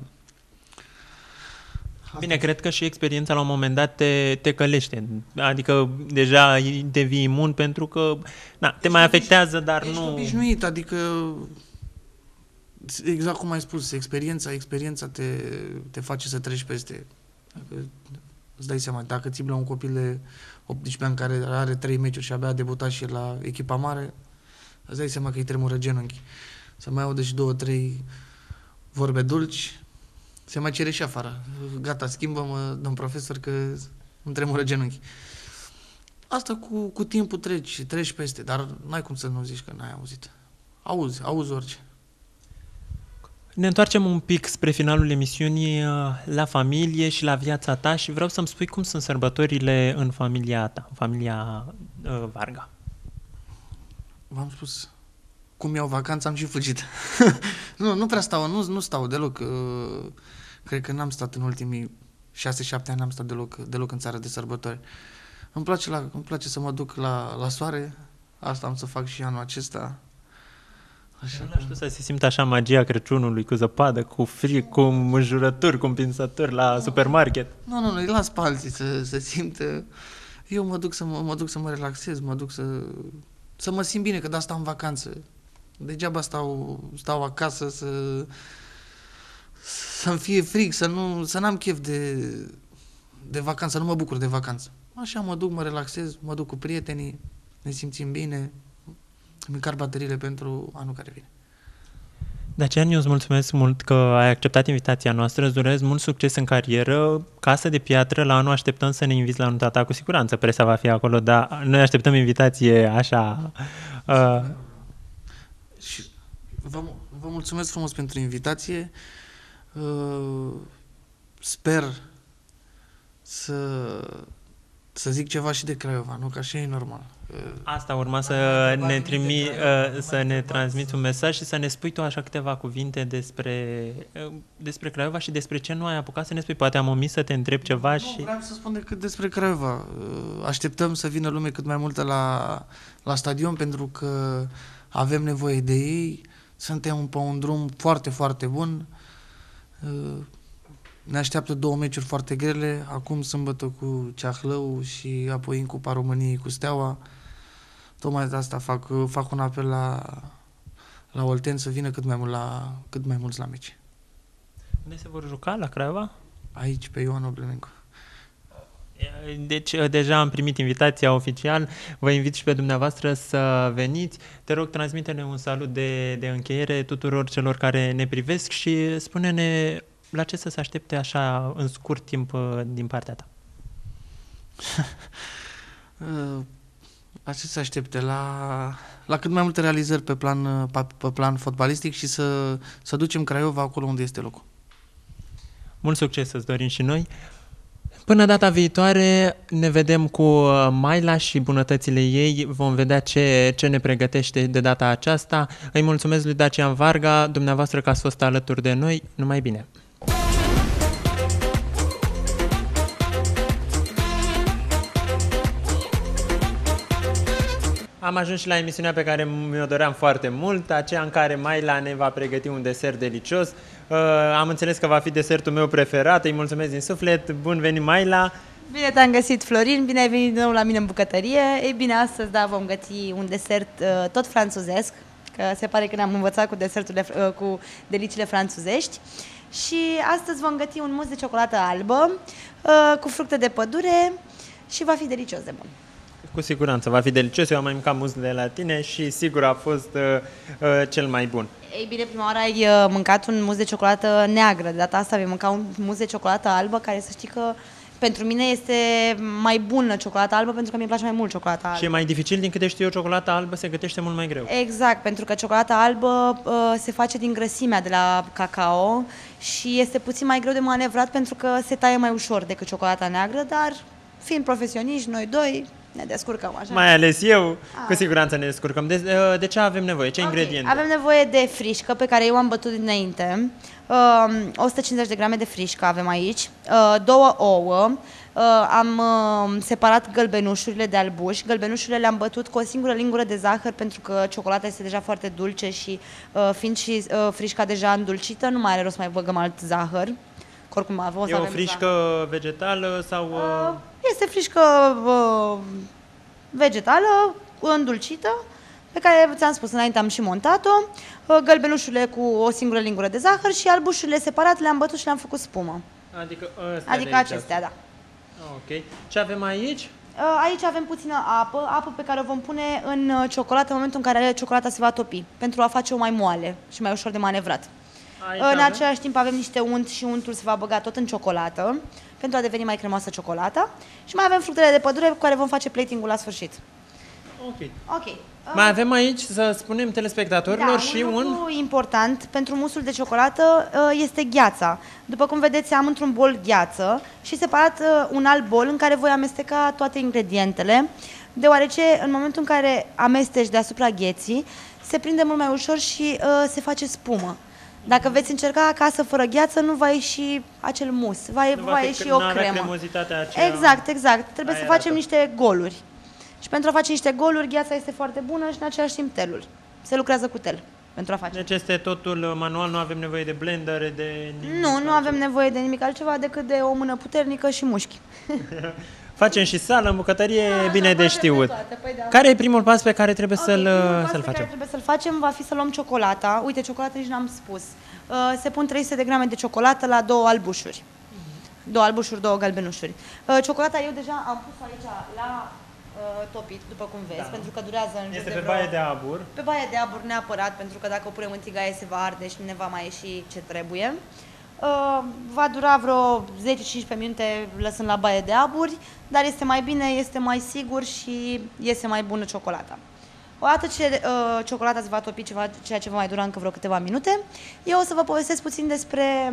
Bine, cred că și experiența la un moment dat te călește. Adică deja devii imun pentru că te mai afectează, dar ești nu... obișnuit, adică exact cum ai spus, experiența te face să treci peste. Dacă îți dai seama, dacă ții la un copil de 18 ani care are 3 meciuri și abia a debutat și la echipa mare, îți dai seama că îi tremură genunchi. Să mai audă și 2-3 vorbe dulci, se mai cere și afară. Gata, schimbă-mă, domn profesor, că îmi tremură genunchi. Asta cu timpul treci peste, dar n-ai cum să nu zici că n-ai auzit. Auzi orice. Ne întoarcem un pic spre finalul emisiunii la familie și la viața ta și vreau să-mi spui cum sunt sărbătorile în familia ta, în familia Varga. V-am spus, cum iau vacanță, am și fugit. Nu prea stau, nu stau deloc. Cred că n-am stat în ultimii 6-7 ani, n-am stat deloc în țară de sărbători. Îmi place să mă duc la soare, asta am să fac și anul acesta. Așa Nu știu să se simtă așa magia Crăciunului, cu zăpadă, cu frig, cu înjurături, cu împinsături la supermarket. Nu, îi las pe alții să simtă. Eu mă duc să mă relaxez, mă duc să mă simt bine, că de asta am vacanță. Degeaba stau acasă să-mi fie frig, să n-am chef de vacanță, să nu mă bucur de vacanță. Așa mă duc, mă relaxez, mă duc cu prietenii, ne simțim bine, îmi încarc bateriile pentru anul care vine. De aceea eu îți mulțumesc mult că ai acceptat invitația noastră, îți doresc mult succes în carieră, Casă de Piatră, la anul așteptăm să ne inviți la nunta ta, cu siguranță presa va fi acolo, dar noi așteptăm invitație așa. Și vă mulțumesc frumos pentru invitație, sper să zic ceva și de Craiova, nu? Că așa e normal. Asta urma să ne transmiți un mesaj și să ne spui tu așa câteva cuvinte despre Craiova și despre ce nu ai apucat să ne spui. Poate am omis să te întreb ceva Nu, și... vreau să spun decât despre Craiova. Așteptăm să vină lume cât mai multă la stadion pentru că avem nevoie de ei. Suntem pe un drum foarte, foarte bun. Ne așteaptă 2 meciuri foarte grele, acum sâmbătă cu Ceahlău și apoi în Cupa României cu Steaua. Tocmai de asta fac un apel la Olteni să vină cât mai mulți la meci. Unde se vor juca? La Craiova? Aici, pe Ioan Oblemencu. Deci deja am primit invitația oficial, vă invit și pe dumneavoastră să veniți. Te rog, transmite-ne un salut de încheiere tuturor celor care ne privesc și spune-ne la ce să se aștepte așa în scurt timp din partea ta. La ce se aștepte? La cât mai multe realizări pe plan fotbalistic și să ducem Craiova acolo unde este locul. Mult succes să-ți dorim și noi. Până data viitoare ne vedem cu Maila și bunătățile ei. Vom vedea ce ne pregătește de data aceasta. Îi mulțumesc lui Dacian Varga, dumneavoastră că ați fost alături de noi. Numai bine! Am ajuns și la emisiunea pe care mi-o doream foarte mult, aceea în care Maila ne va pregăti un desert delicios. Am înțeles că va fi desertul meu preferat, îi mulțumesc din suflet. Bun venit, Maila! Bine te-am găsit, Florin, bine ai venit din nou la mine în bucătărie. Ei bine, astăzi, da, vom găti un desert tot franțuzesc, că se pare că ne-am învățat cu deliciile franțuzești. Și astăzi vom găti un mus de ciocolată albă cu fructe de pădure și va fi delicios de bun. Cu siguranță va fi delicios, eu am mai mâncat mus de la tine și sigur a fost cel mai bun. Ei bine, prima oară ai mâncat un mus de ciocolată neagră, de data asta vei mânca un mus de ciocolată albă, care să știi că pentru mine este mai bună ciocolata albă, pentru că mi-e place mai mult ciocolata albă. Și e mai dificil, din câte știu eu, ciocolata albă se gătește mult mai greu. Exact, pentru că ciocolata albă se face din grăsimea de la cacao și este puțin mai greu de manevrat pentru că se taie mai ușor decât ciocolata neagră, dar fiind profesioniști, noi doi, ne descurcăm așa. Mai ales eu, cu siguranță ne descurcăm. De ce avem nevoie? Ce ingrediente? Avem nevoie de frișcă, pe care eu am bătut dinainte. 150 de grame de frișcă avem aici, 2 ouă, am separat gălbenușurile de albuș. Gălbenușurile le-am bătut cu o singură lingură de zahăr, pentru că ciocolata este deja foarte dulce și fiind și frișca deja îndulcită, nu mai are rost să mai băgăm alt zahăr. Oricum, e o frișcă vegetală sau... Este frișcă vegetală, îndulcită, pe care ți-am spus înainte, am și montat-o. Gălbenușurile cu o singură lingură de zahăr și albușurile separat le-am bătut și le-am făcut spumă. Adică acestea, da. Ok. Ce avem aici? Aici avem puțină apă pe care o vom pune în ciocolată în momentul în care ciocolata se va topi, pentru a face-o mai moale și mai ușor de manevrat. În același timp avem niște unt și untul se va băga tot în ciocolată pentru a deveni mai cremoasă ciocolata și mai avem fructele de pădure cu care vom face plating-ul la sfârșit. Ok. Mai avem aici, să spunem telespectatorilor, și un lucru important pentru musul de ciocolată este gheața. După cum vedeți, am într-un bol gheață și separat un alt bol în care voi amesteca toate ingredientele, deoarece în momentul în care amesteci deasupra gheții, se prinde mult mai ușor și se face spumă. Dacă veți încerca acasă fără gheață, nu va ieși acel mus, va ieși o cremă. Exact. Trebuie să facem niște goluri. Și pentru a face niște goluri, gheața este foarte bună și în același timp telul. Se lucrează cu tel. pentru a face. Deci este totul manual, nu avem nevoie de blender, de nimic. Nu avem nevoie de nimic altceva decât de o mână puternică și mușchi. Facem și sală în bucătărie, e bine de știut. Păi Care e primul pas pe care trebuie Primul pas să-l pe care facem? trebuie să-l facem va fi să luăm ciocolata. Uite, ciocolata nici n-am spus. Se pun 300 de grame de ciocolată la 2 albușuri. 2 albușuri, 2 galbenușuri. Ciocolata eu deja am pus aici la topit, după cum vezi, pentru că durează în jur Este de pe vreo... baie de abur. Pe baie de abur neapărat, pentru că dacă o punem în tigaie se va arde și ne va mai ieși ce trebuie. Va dura vreo 10-15 minute lăsând la baie de aburi, dar este mai bine, este mai sigur și iese mai bună ciocolata. Odată ce ciocolata se va topi, ceea ce va mai dura încă vreo câteva minute, eu o să vă povestesc puțin despre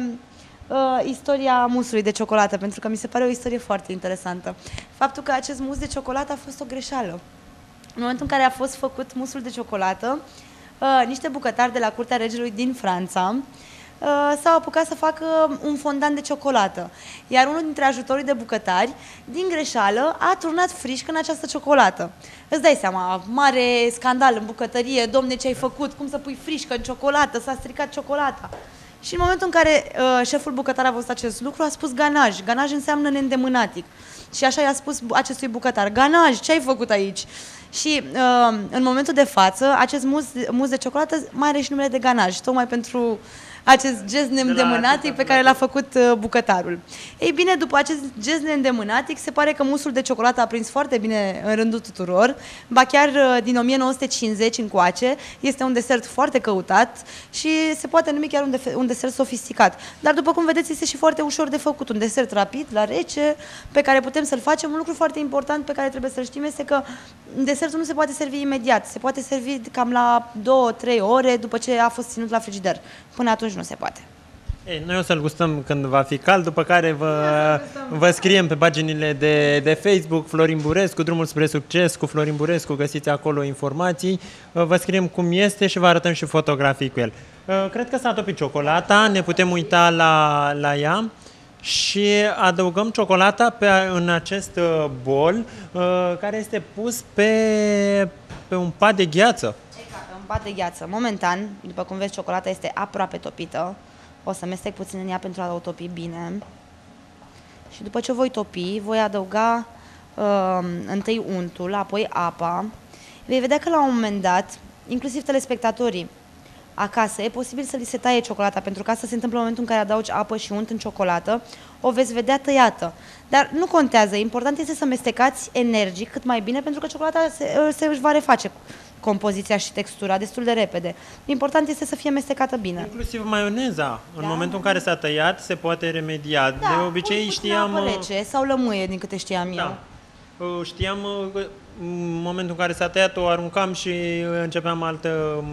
istoria musului de ciocolată, pentru că mi se pare o istorie foarte interesantă. Faptul că acest mus de ciocolată a fost o greșeală. În momentul în care a fost făcut musul de ciocolată, niște bucătari de la curtea regelui din Franța s-au apucat să facă un fondant de ciocolată. Iar unul dintre ajutorii de bucătari, din greșeală, a turnat frișcă în această ciocolată. Îți dai seama, mare scandal în bucătărie, domne, ce ai făcut, cum să pui frișcă în ciocolată, s-a stricat ciocolata. Și în momentul în care șeful bucătar a văzut acest lucru, a spus ganaj. Ganaj înseamnă neîndemânatic. Și așa i-a spus acestui bucătar, ganaj, ce ai făcut aici? Și în momentul de față, acest mus de ciocolată mai are și numele de ganaj, tocmai pentru acest gest neîndemânatic pe care l-a făcut bucătarul. Ei bine, după acest gest neîndemânatic, se pare că musul de ciocolată a prins foarte bine în rândul tuturor, ba chiar din 1950 încoace, este un desert foarte căutat și se poate numi chiar un desert sofisticat. Dar după cum vedeți, este și foarte ușor de făcut, un desert rapid, la rece, pe care putem să-l facem. Un lucru foarte important pe care trebuie să-l știm este că desertul nu se poate servi imediat, se poate servi cam la 2-3 ore după ce a fost ținut la frigider. Până atunci nu se poate. Ei, noi o să-l gustăm când va fi cald, după care vă scriem pe paginile de Facebook Florin Burescu, Drumul spre Succes cu Florin Burescu, găsiți acolo informații, vă scriem cum este și vă arătăm și fotografii cu el. Cred că s-a topit ciocolata, ne putem uita la ea și adăugăm ciocolata în acest bol care este pus pe un pat de gheață. Un pat de gheață. Momentan, după cum vezi, ciocolata este aproape topită. O să mestec puțin în ea pentru a o topi bine. Și după ce o voi topi, voi adăuga întâi untul, apoi apa. Vei vedea că la un moment dat, inclusiv telespectatorii acasă, e posibil să li se taie ciocolata, pentru că asta se întâmplă în momentul în care adaugi apă și unt în ciocolată, o veți vedea tăiată. Dar nu contează, important este să mestecați energic cât mai bine, pentru că ciocolata își va reface compoziția și textura destul de repede. Important este să fie mestecată bine. Inclusiv maioneza, în momentul în care s-a tăiat, se poate remedia. Da, de obicei știam... apă rece sau lămâie, din câte știam eu. Știam că în momentul în care s-a tăiat o aruncam și începeam alt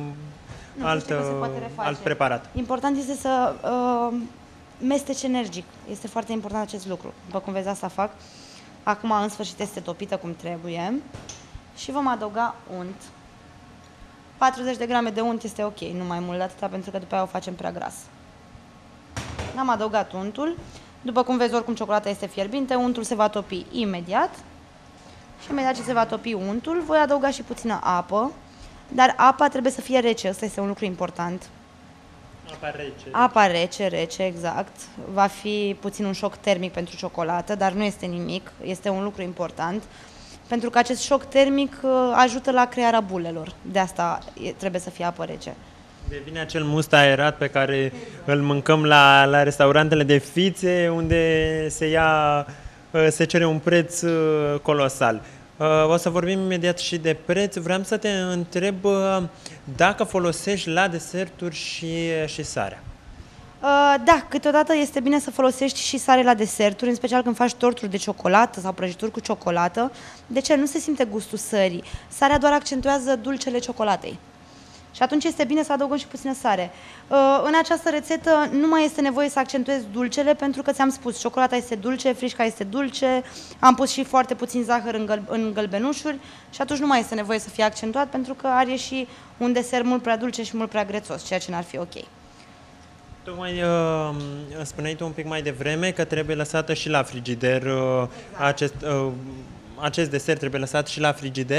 preparat. Important este să mesteci energic. Este foarte important acest lucru. După cum vezi, asta fac. Acum, în sfârșit, este topită cum trebuie. Și vom adăuga unt. 40 de grame de unt este ok, nu mai mult de atâta, pentru că după aia o facem prea gras. Am adăugat untul. După cum vezi, oricum ciocolata este fierbinte, untul se va topi imediat. Și imediat ce se va topi untul, voi adăuga și puțină apă. Dar apa trebuie să fie rece, ăsta este un lucru important. Apa rece. Apa rece, exact. Va fi puțin un șoc termic pentru ciocolată, dar nu este nimic, este un lucru important. Pentru că acest șoc termic ajută la crearea bulelor. De asta trebuie să fie apă rece. Devine acel must aerat pe care îl mâncăm la restaurantele de fițe, unde se cere un preț colosal. O să vorbim imediat și de preț. Vreau să te întreb dacă folosești la deserturi și sarea. Da, câteodată este bine să folosești și sare la deserturi, în special când faci torturi de ciocolată sau prăjituri cu ciocolată. De ce? Nu se simte gustul sării. Sarea doar accentuează dulcele ciocolatei. Și atunci este bine să adăugăm și puțină sare. În această rețetă nu mai este nevoie să accentuezi dulcele, pentru că ți-am spus, ciocolata este dulce, frișca este dulce, am pus și foarte puțin zahăr în gălbenușuri și atunci nu mai este nevoie să fie accentuat, pentru că are și un desert mult prea dulce și mult prea grețos, ceea ce n-ar fi ok. Tocmai spuneai tu un pic mai devreme că trebuie lăsată și la frigider, exact. Acest desert trebuie lăsat și la frigider.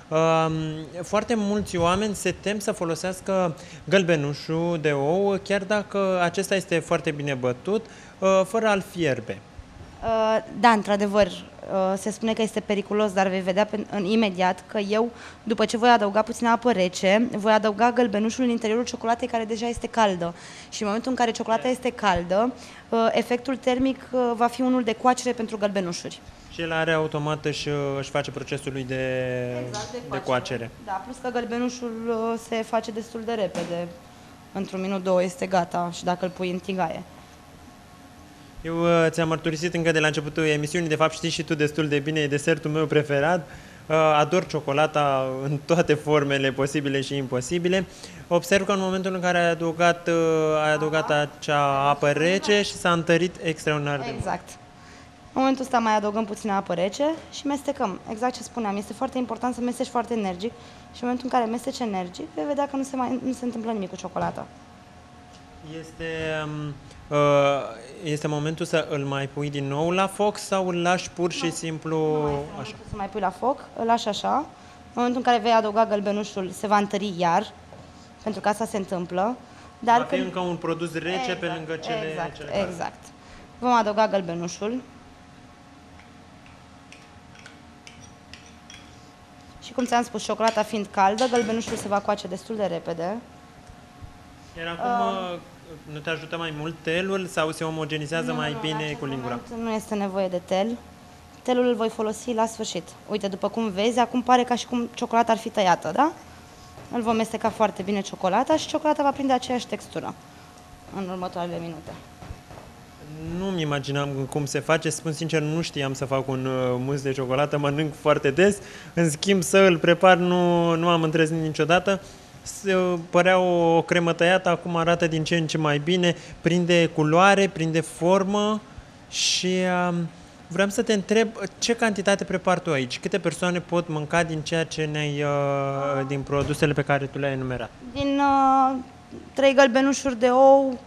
Foarte mulți oameni se tem să folosească gălbenușul de ou, chiar dacă acesta este foarte bine bătut, fără a-l fierbe. Da, într-adevăr, se spune că este periculos, dar vei vedea imediat că eu, după ce voi adăuga puțină apă rece, voi adăuga gălbenușul în interiorul ciocolatei care deja este caldă. Și în momentul în care ciocolata este caldă, efectul termic va fi unul de coacere pentru gălbenușuri. Și el are automat își face procesul lui de coacere. Da, plus că gălbenușul se face destul de repede. Într-un minut, două este gata și dacă îl pui în tigaie. Eu ți-am mărturisit încă de la începutul emisiunii, de fapt știi și tu destul de bine, e desertul meu preferat. Ador ciocolata în toate formele posibile și imposibile. Observ că în momentul în care ai adăugat acea apă rece și s-a întărit extraordinar de mult. Exact. În momentul ăsta mai adăugăm puțină apă rece și mestecăm. Exact ce spuneam, este foarte important să mesteci foarte energic și în momentul în care mesteci energic, vei vedea că nu se întâmplă nimic cu ciocolata. Este momentul să îl mai pui din nou la foc sau îl lași pur și simplu așa? Să mai pui la foc, îl lași așa. În momentul în care vei adăuga gălbenușul, se va întări iar, pentru că asta se întâmplă. Dar va fi încă un produs rece pe lângă cele exact. Vom adăuga gălbenușul. Și cum ți-am spus, ciocolata fiind caldă, gălbenușul se va coace destul de repede. Iar acum nu te ajută mai mult telul sau se omogenizează mai bine cu lingura? Nu este nevoie de tel. Telul îl voi folosi la sfârșit. Uite, după cum vezi, acum pare ca și cum ciocolata ar fi tăiată, da? Îl vom mesteca foarte bine ciocolata și ciocolata va prinde aceeași textură în următoarele minute. Nu-mi imaginam cum se face, spun sincer, nu știam să fac un mus de ciocolată, mănânc foarte des, în schimb să îl prepar nu am îndrăznit niciodată. Părea o cremă tăiată, acum arată din ce în ce mai bine, prinde culoare, prinde formă și vreau să te întreb ce cantitate prepari tu aici? Câte persoane pot mânca din ceea ce din produsele pe care tu le-ai enumerat? Din 3 gălbenușuri de ou,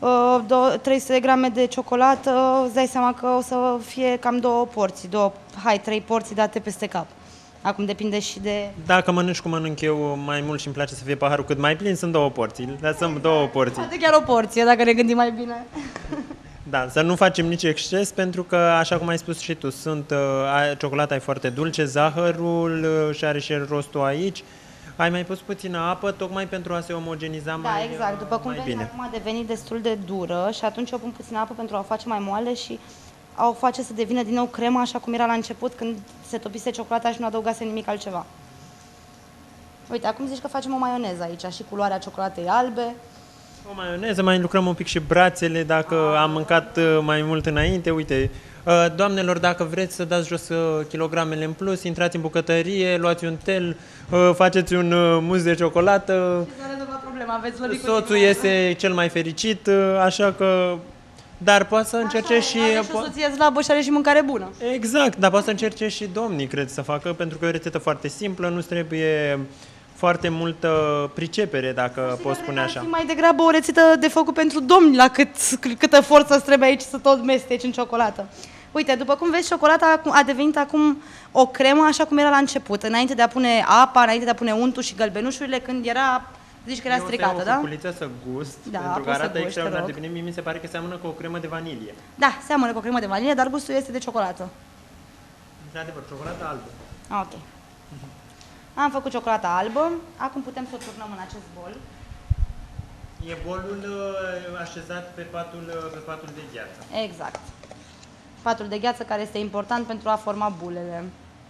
300 de grame de ciocolată, îți dai seama că o să fie cam 2 porții, 3 porții date peste cap. Acum depinde și de... Dacă mănânci cum mănânc eu mai mult și îmi place să fie paharul cât mai plin, sunt 2 porții. Lăsăm 2 porții. Poate chiar o porție, dacă ne gândim mai bine. Da, să nu facem nici exces, pentru că, așa cum ai spus și tu, ciocolata e foarte dulce, zahărul și are și rostul aici. Ai mai pus puțină apă, tocmai pentru a se omogeniza mai bine. Da, exact. După cum vezi, acum a devenit destul de dură și atunci eu pun puțină apă pentru a o face mai moale și a o face să devină din nou cremă, așa cum era la început, când se topise ciocolata și nu adăugase nimic altceva. Uite, acum zici că facem o maioneză aici și culoarea ciocolatei albe. O maioneză, mai lucrăm un pic și brațele, dacă am mâncat mai mult înainte. Uite, doamnelor, dacă vreți să dați jos kilogramele în plus, intrați în bucătărie, luați un tel, faceți un mus de ciocolată. Soțul iese cel mai fericit, așa că... Dar poate să încerce și... Are și o soție slabă și are și mâncare bună. Exact, dar poate să încerce și domnii, cred, să facă, pentru că e o rețetă foarte simplă, nu trebuie foarte multă pricepere, dacă pot spune așa. Mai degrabă o rețetă de făcut pentru domni, la câtă forță îți trebuie aici să tot mesteci în ciocolată. Uite, după cum vezi, ciocolata a devenit acum o cremă, așa cum era la început, înainte de a pune apa, înainte de a pune untul și gălbenușurile, când era... Zici că era stricată, da? Eu o culiță să gust, pentru că arată extraordinar de bine. Mie mi se pare că seamănă cu o cremă de vanilie. Da, seamănă cu o cremă de vanilie, dar gustul este de ciocolată. Într-adevăr, ciocolată albă. Ok. Am făcut ciocolata albă, acum putem să o turnăm în acest bol. E bolul așezat pe patul de gheață. Exact. Patul de gheață care este important pentru a forma bulele.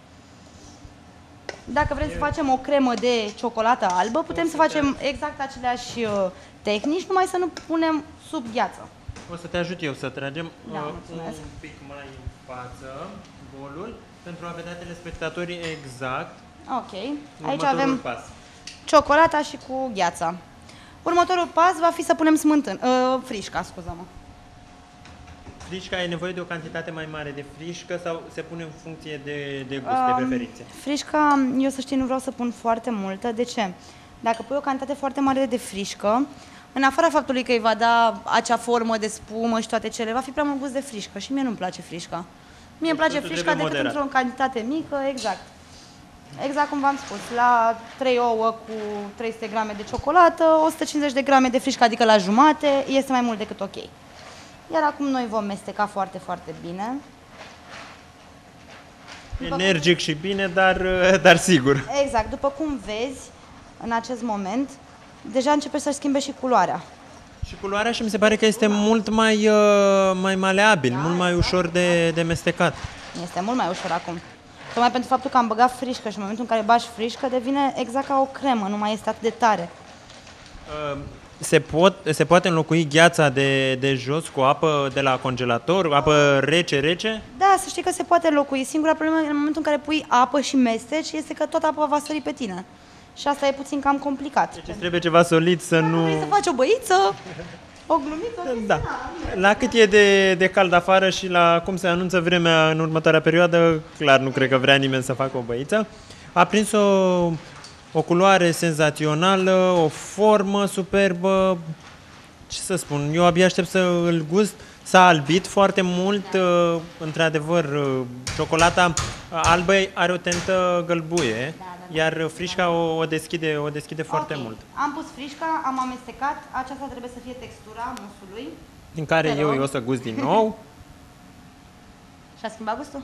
Dacă vrem să facem o cremă de ciocolată albă, putem să facem exact aceleași tehnici, numai să nu punem sub gheață. O să te ajut eu să tragem un pic mai în față bolul, pentru a vedea telespectatorii exact. Ok. Aici avem ciocolata și cu gheața. Următorul pas va fi să punem frișca, scuză-mă. Frișca, e nevoie de o cantitate mai mare de frișcă sau se pune în funcție de gust, de preferințe? Frișca, eu să știi, nu vreau să pun foarte multă. De ce? Dacă pui o cantitate foarte mare de frișcă, în afara faptului că îi va da acea formă de spumă și toate cele, va fi prea mult gust de frișcă și mie nu-mi place frișca. Mie îmi place frișca decât într-o cantitate mică, exact. Exact cum v-am spus, la 3 ouă cu 300 grame de ciocolată, 150 de grame de frișcă, adică la jumate, este mai mult decât ok. Iar acum noi vom mesteca foarte, foarte bine. Energic și bine, dar sigur. Exact, după cum vezi, în acest moment, deja începe să-și schimbe și culoarea. Și culoarea și mi se pare că este mult mai maleabil, mult mai ușor de mestecat. Este mult mai ușor acum. Tocmai pentru faptul că am băgat frișcă și în momentul în care bagi frișcă devine exact ca o cremă, nu mai este atât de tare. Se poate înlocui gheața de jos cu apă de la congelator, apă rece? Da, să știi că se poate înlocui. Singura problemă în momentul în care pui apă și mesteci este că toată apa va sări pe tine. Și asta e puțin cam complicat. Deci îți trebuie ceva solid să nu... Vrei să faci o băiță, o glumiță, Da. La cât e de cald afară și la cum se anunță vremea în următoarea perioadă, clar nu cred că vrea nimeni să facă o băiță. A prins o culoare senzațională, o formă superbă. Ce să spun, eu abia aștept să îl gust. S-a albit foarte mult, într-adevăr, ciocolata albă are o tentă gălbuie, iar frișca o deschide foarte mult. Am pus frișca, am amestecat, aceasta trebuie să fie textura musului. Din care eu o să gust din nou. Și-a schimbat gustul?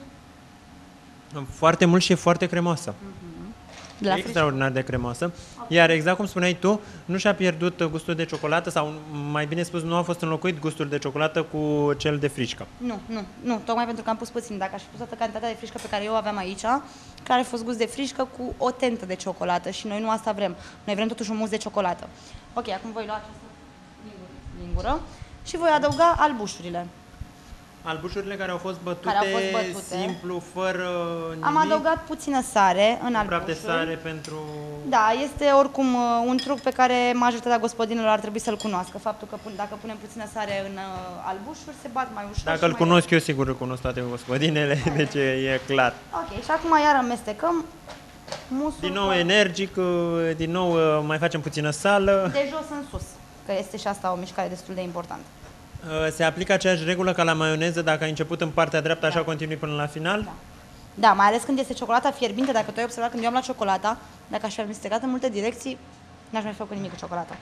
Foarte mult și e foarte cremoasă. De la Extraordinar de cremoasă. Iar exact cum spuneai tu, nu și-a pierdut gustul de ciocolată sau, mai bine spus, nu a fost înlocuit gustul de ciocolată cu cel de frișcă. Nu, tocmai pentru că am pus puțin. Dacă aș fi pus toată cantitatea de frișcă pe care eu o aveam aici, care a fost gust de frișcă cu o tentă de ciocolată și noi nu asta vrem. Noi vrem totuși un mus de ciocolată. Ok, acum voi lua această lingură și voi adăuga albușurile. Albușurile care au fost bătute, simplu, fără nimic. Am adăugat puțină sare în albușuri. Praf de sare pentru... Da, este oricum un truc pe care majoritatea gospodinilor ar trebui să-l cunoască. Faptul că dacă punem puțină sare în albușuri, se bat mai ușor. Dacă îl cunosc eu, sigur îl cunosc toate gospodinele, deci e clar. Ok, și acum iar amestecăm musul. Din nou energic, din nou mai facem puțină sală. De jos în sus, că este și asta o mișcare destul de importantă. Se aplică aceeași regulă ca la maioneză, dacă ai început în partea dreaptă, așa continui până la final? Da, mai ales când este ciocolata fierbinte, dacă tu ai observat când eu am luat ciocolata, dacă aș fi amestecat în multe direcții, n-aș mai fi făcut nimic cu ciocolata.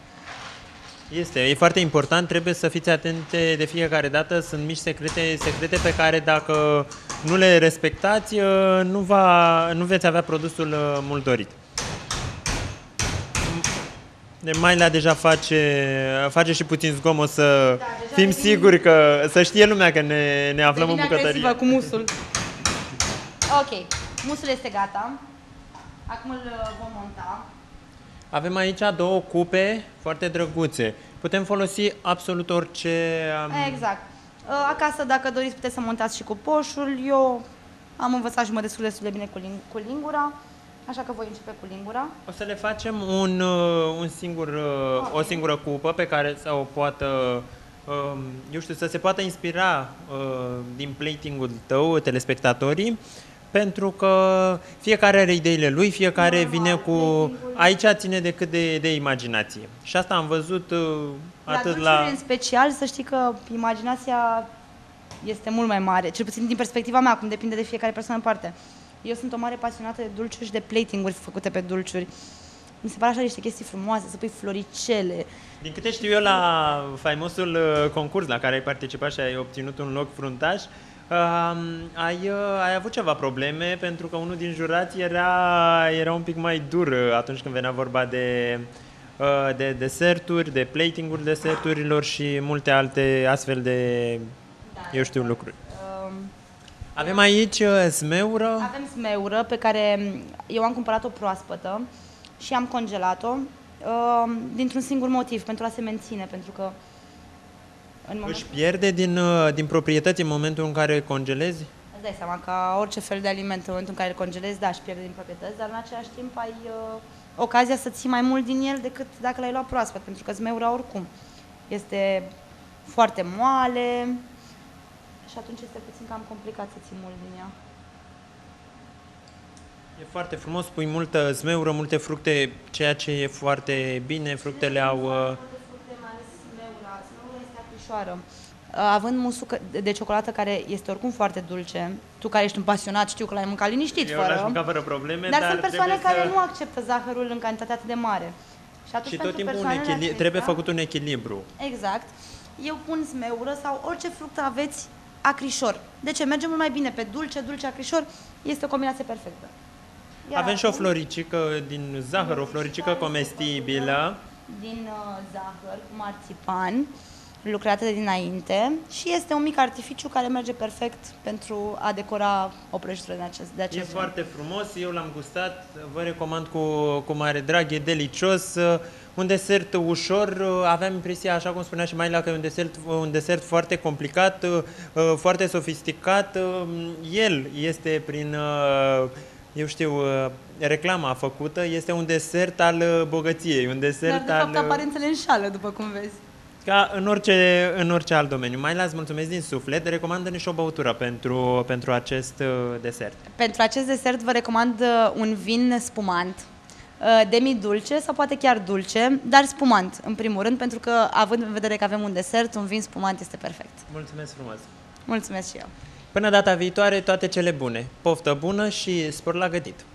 E foarte important, trebuie să fiți atente de fiecare dată, sunt mici secrete pe care dacă nu le respectați, nu veți avea produsul mult dorit. Maila deja face și puțin zgomot să fim siguri că, să știe lumea că ne aflăm în bucătărie. Cu musul. Ok, musul este gata. Acum îl vom monta. Avem aici două cupe foarte drăguțe. Putem folosi absolut orice... Exact. Acasă, dacă doriți, puteți să montați și cu poșul. Eu am învățat și mă descurc destul de bine cu lingura. Așa că voi începe cu lingura. O să le facem o singură cupă pe care să o poată, să se poată inspira din plating-ul tău, telespectatorii, pentru că fiecare are ideile lui, fiecare vine cu... Aici ține decât de imaginație. Și asta am văzut atât la... în special, să știi că imaginația este mult mai mare, cel puțin din perspectiva mea, acum depinde de fiecare persoană în parte. Eu sunt o mare pasionată de dulciuri și de plating-uri făcute pe dulciuri. Mi se pare așa niște chestii frumoase, să pui floricele. Din câte știu eu, la faimosul concurs la care ai participat și ai obținut un loc fruntaș, ai avut ceva probleme pentru că unul din jurați era un pic mai dur atunci când venea vorba de deserturi, de plating-uri deserturilor și multe alte astfel de, lucruri. Avem aici smeură. Avem smeură pe care eu am cumpărat-o proaspătă și am congelat-o dintr-un singur motiv, pentru a se menține, pentru că își pierde din proprietăți în momentul în care congelezi? Îți dai seama, ca orice fel de aliment, în momentul în care îl congelezi, da, își pierde din proprietăți, dar în același timp ai ocazia să ții mai mult din el decât dacă l-ai luat proaspăt, pentru că smeura oricum este foarte moale și atunci este puțin cam complicat să ții mult din ea. E foarte frumos, pui multă smeură, multe fructe, ceea ce e foarte bine, fructele au... Fructe, mai ales smeura. Smeura este aprișoară. având musul de ciocolată care este oricum foarte dulce, tu care ești un pasionat știu că l-ai mâncat liniștit Eu l-aș mânca fără probleme, dar sunt persoane trebuie care nu acceptă zahărul în cantitate atât de mare. Și, atunci, Și tot timpul acestea, trebuie făcut un echilibru. Exact. Eu pun smeură sau orice fructă aveți acrișor. De ce? Merge mult mai bine pe dulce, dulce, acrișor. Este o combinație perfectă. Avem și o floricică din zahăr, o floricică comestibilă. Din zahăr cu marțipan, lucrată de dinainte, și este un mic artificiu care merge perfect pentru a decora o prăjitură de acest gen. Foarte frumos, eu l-am gustat, vă recomand cu mare drag, e delicios. Un desert ușor, aveam impresia, așa cum spunea și Maila, că e un desert foarte complicat, foarte sofisticat. El este prin, eu știu, reclama făcută, este un desert al bogăției, un desert dar de fapt aparențele înșală, după cum vezi. Ca în orice alt domeniu. Maila, îți mulțumesc din suflet, recomandă-ne și o băutură pentru acest desert. Pentru acest desert vă recomand un vin spumant, demi-dulce sau poate chiar dulce, dar spumant, în primul rând, pentru că, având în vedere că avem un desert, un vin spumant este perfect. Mulțumesc frumos! Mulțumesc și eu! Până data viitoare, toate cele bune! Poftă bună și spor la gătit!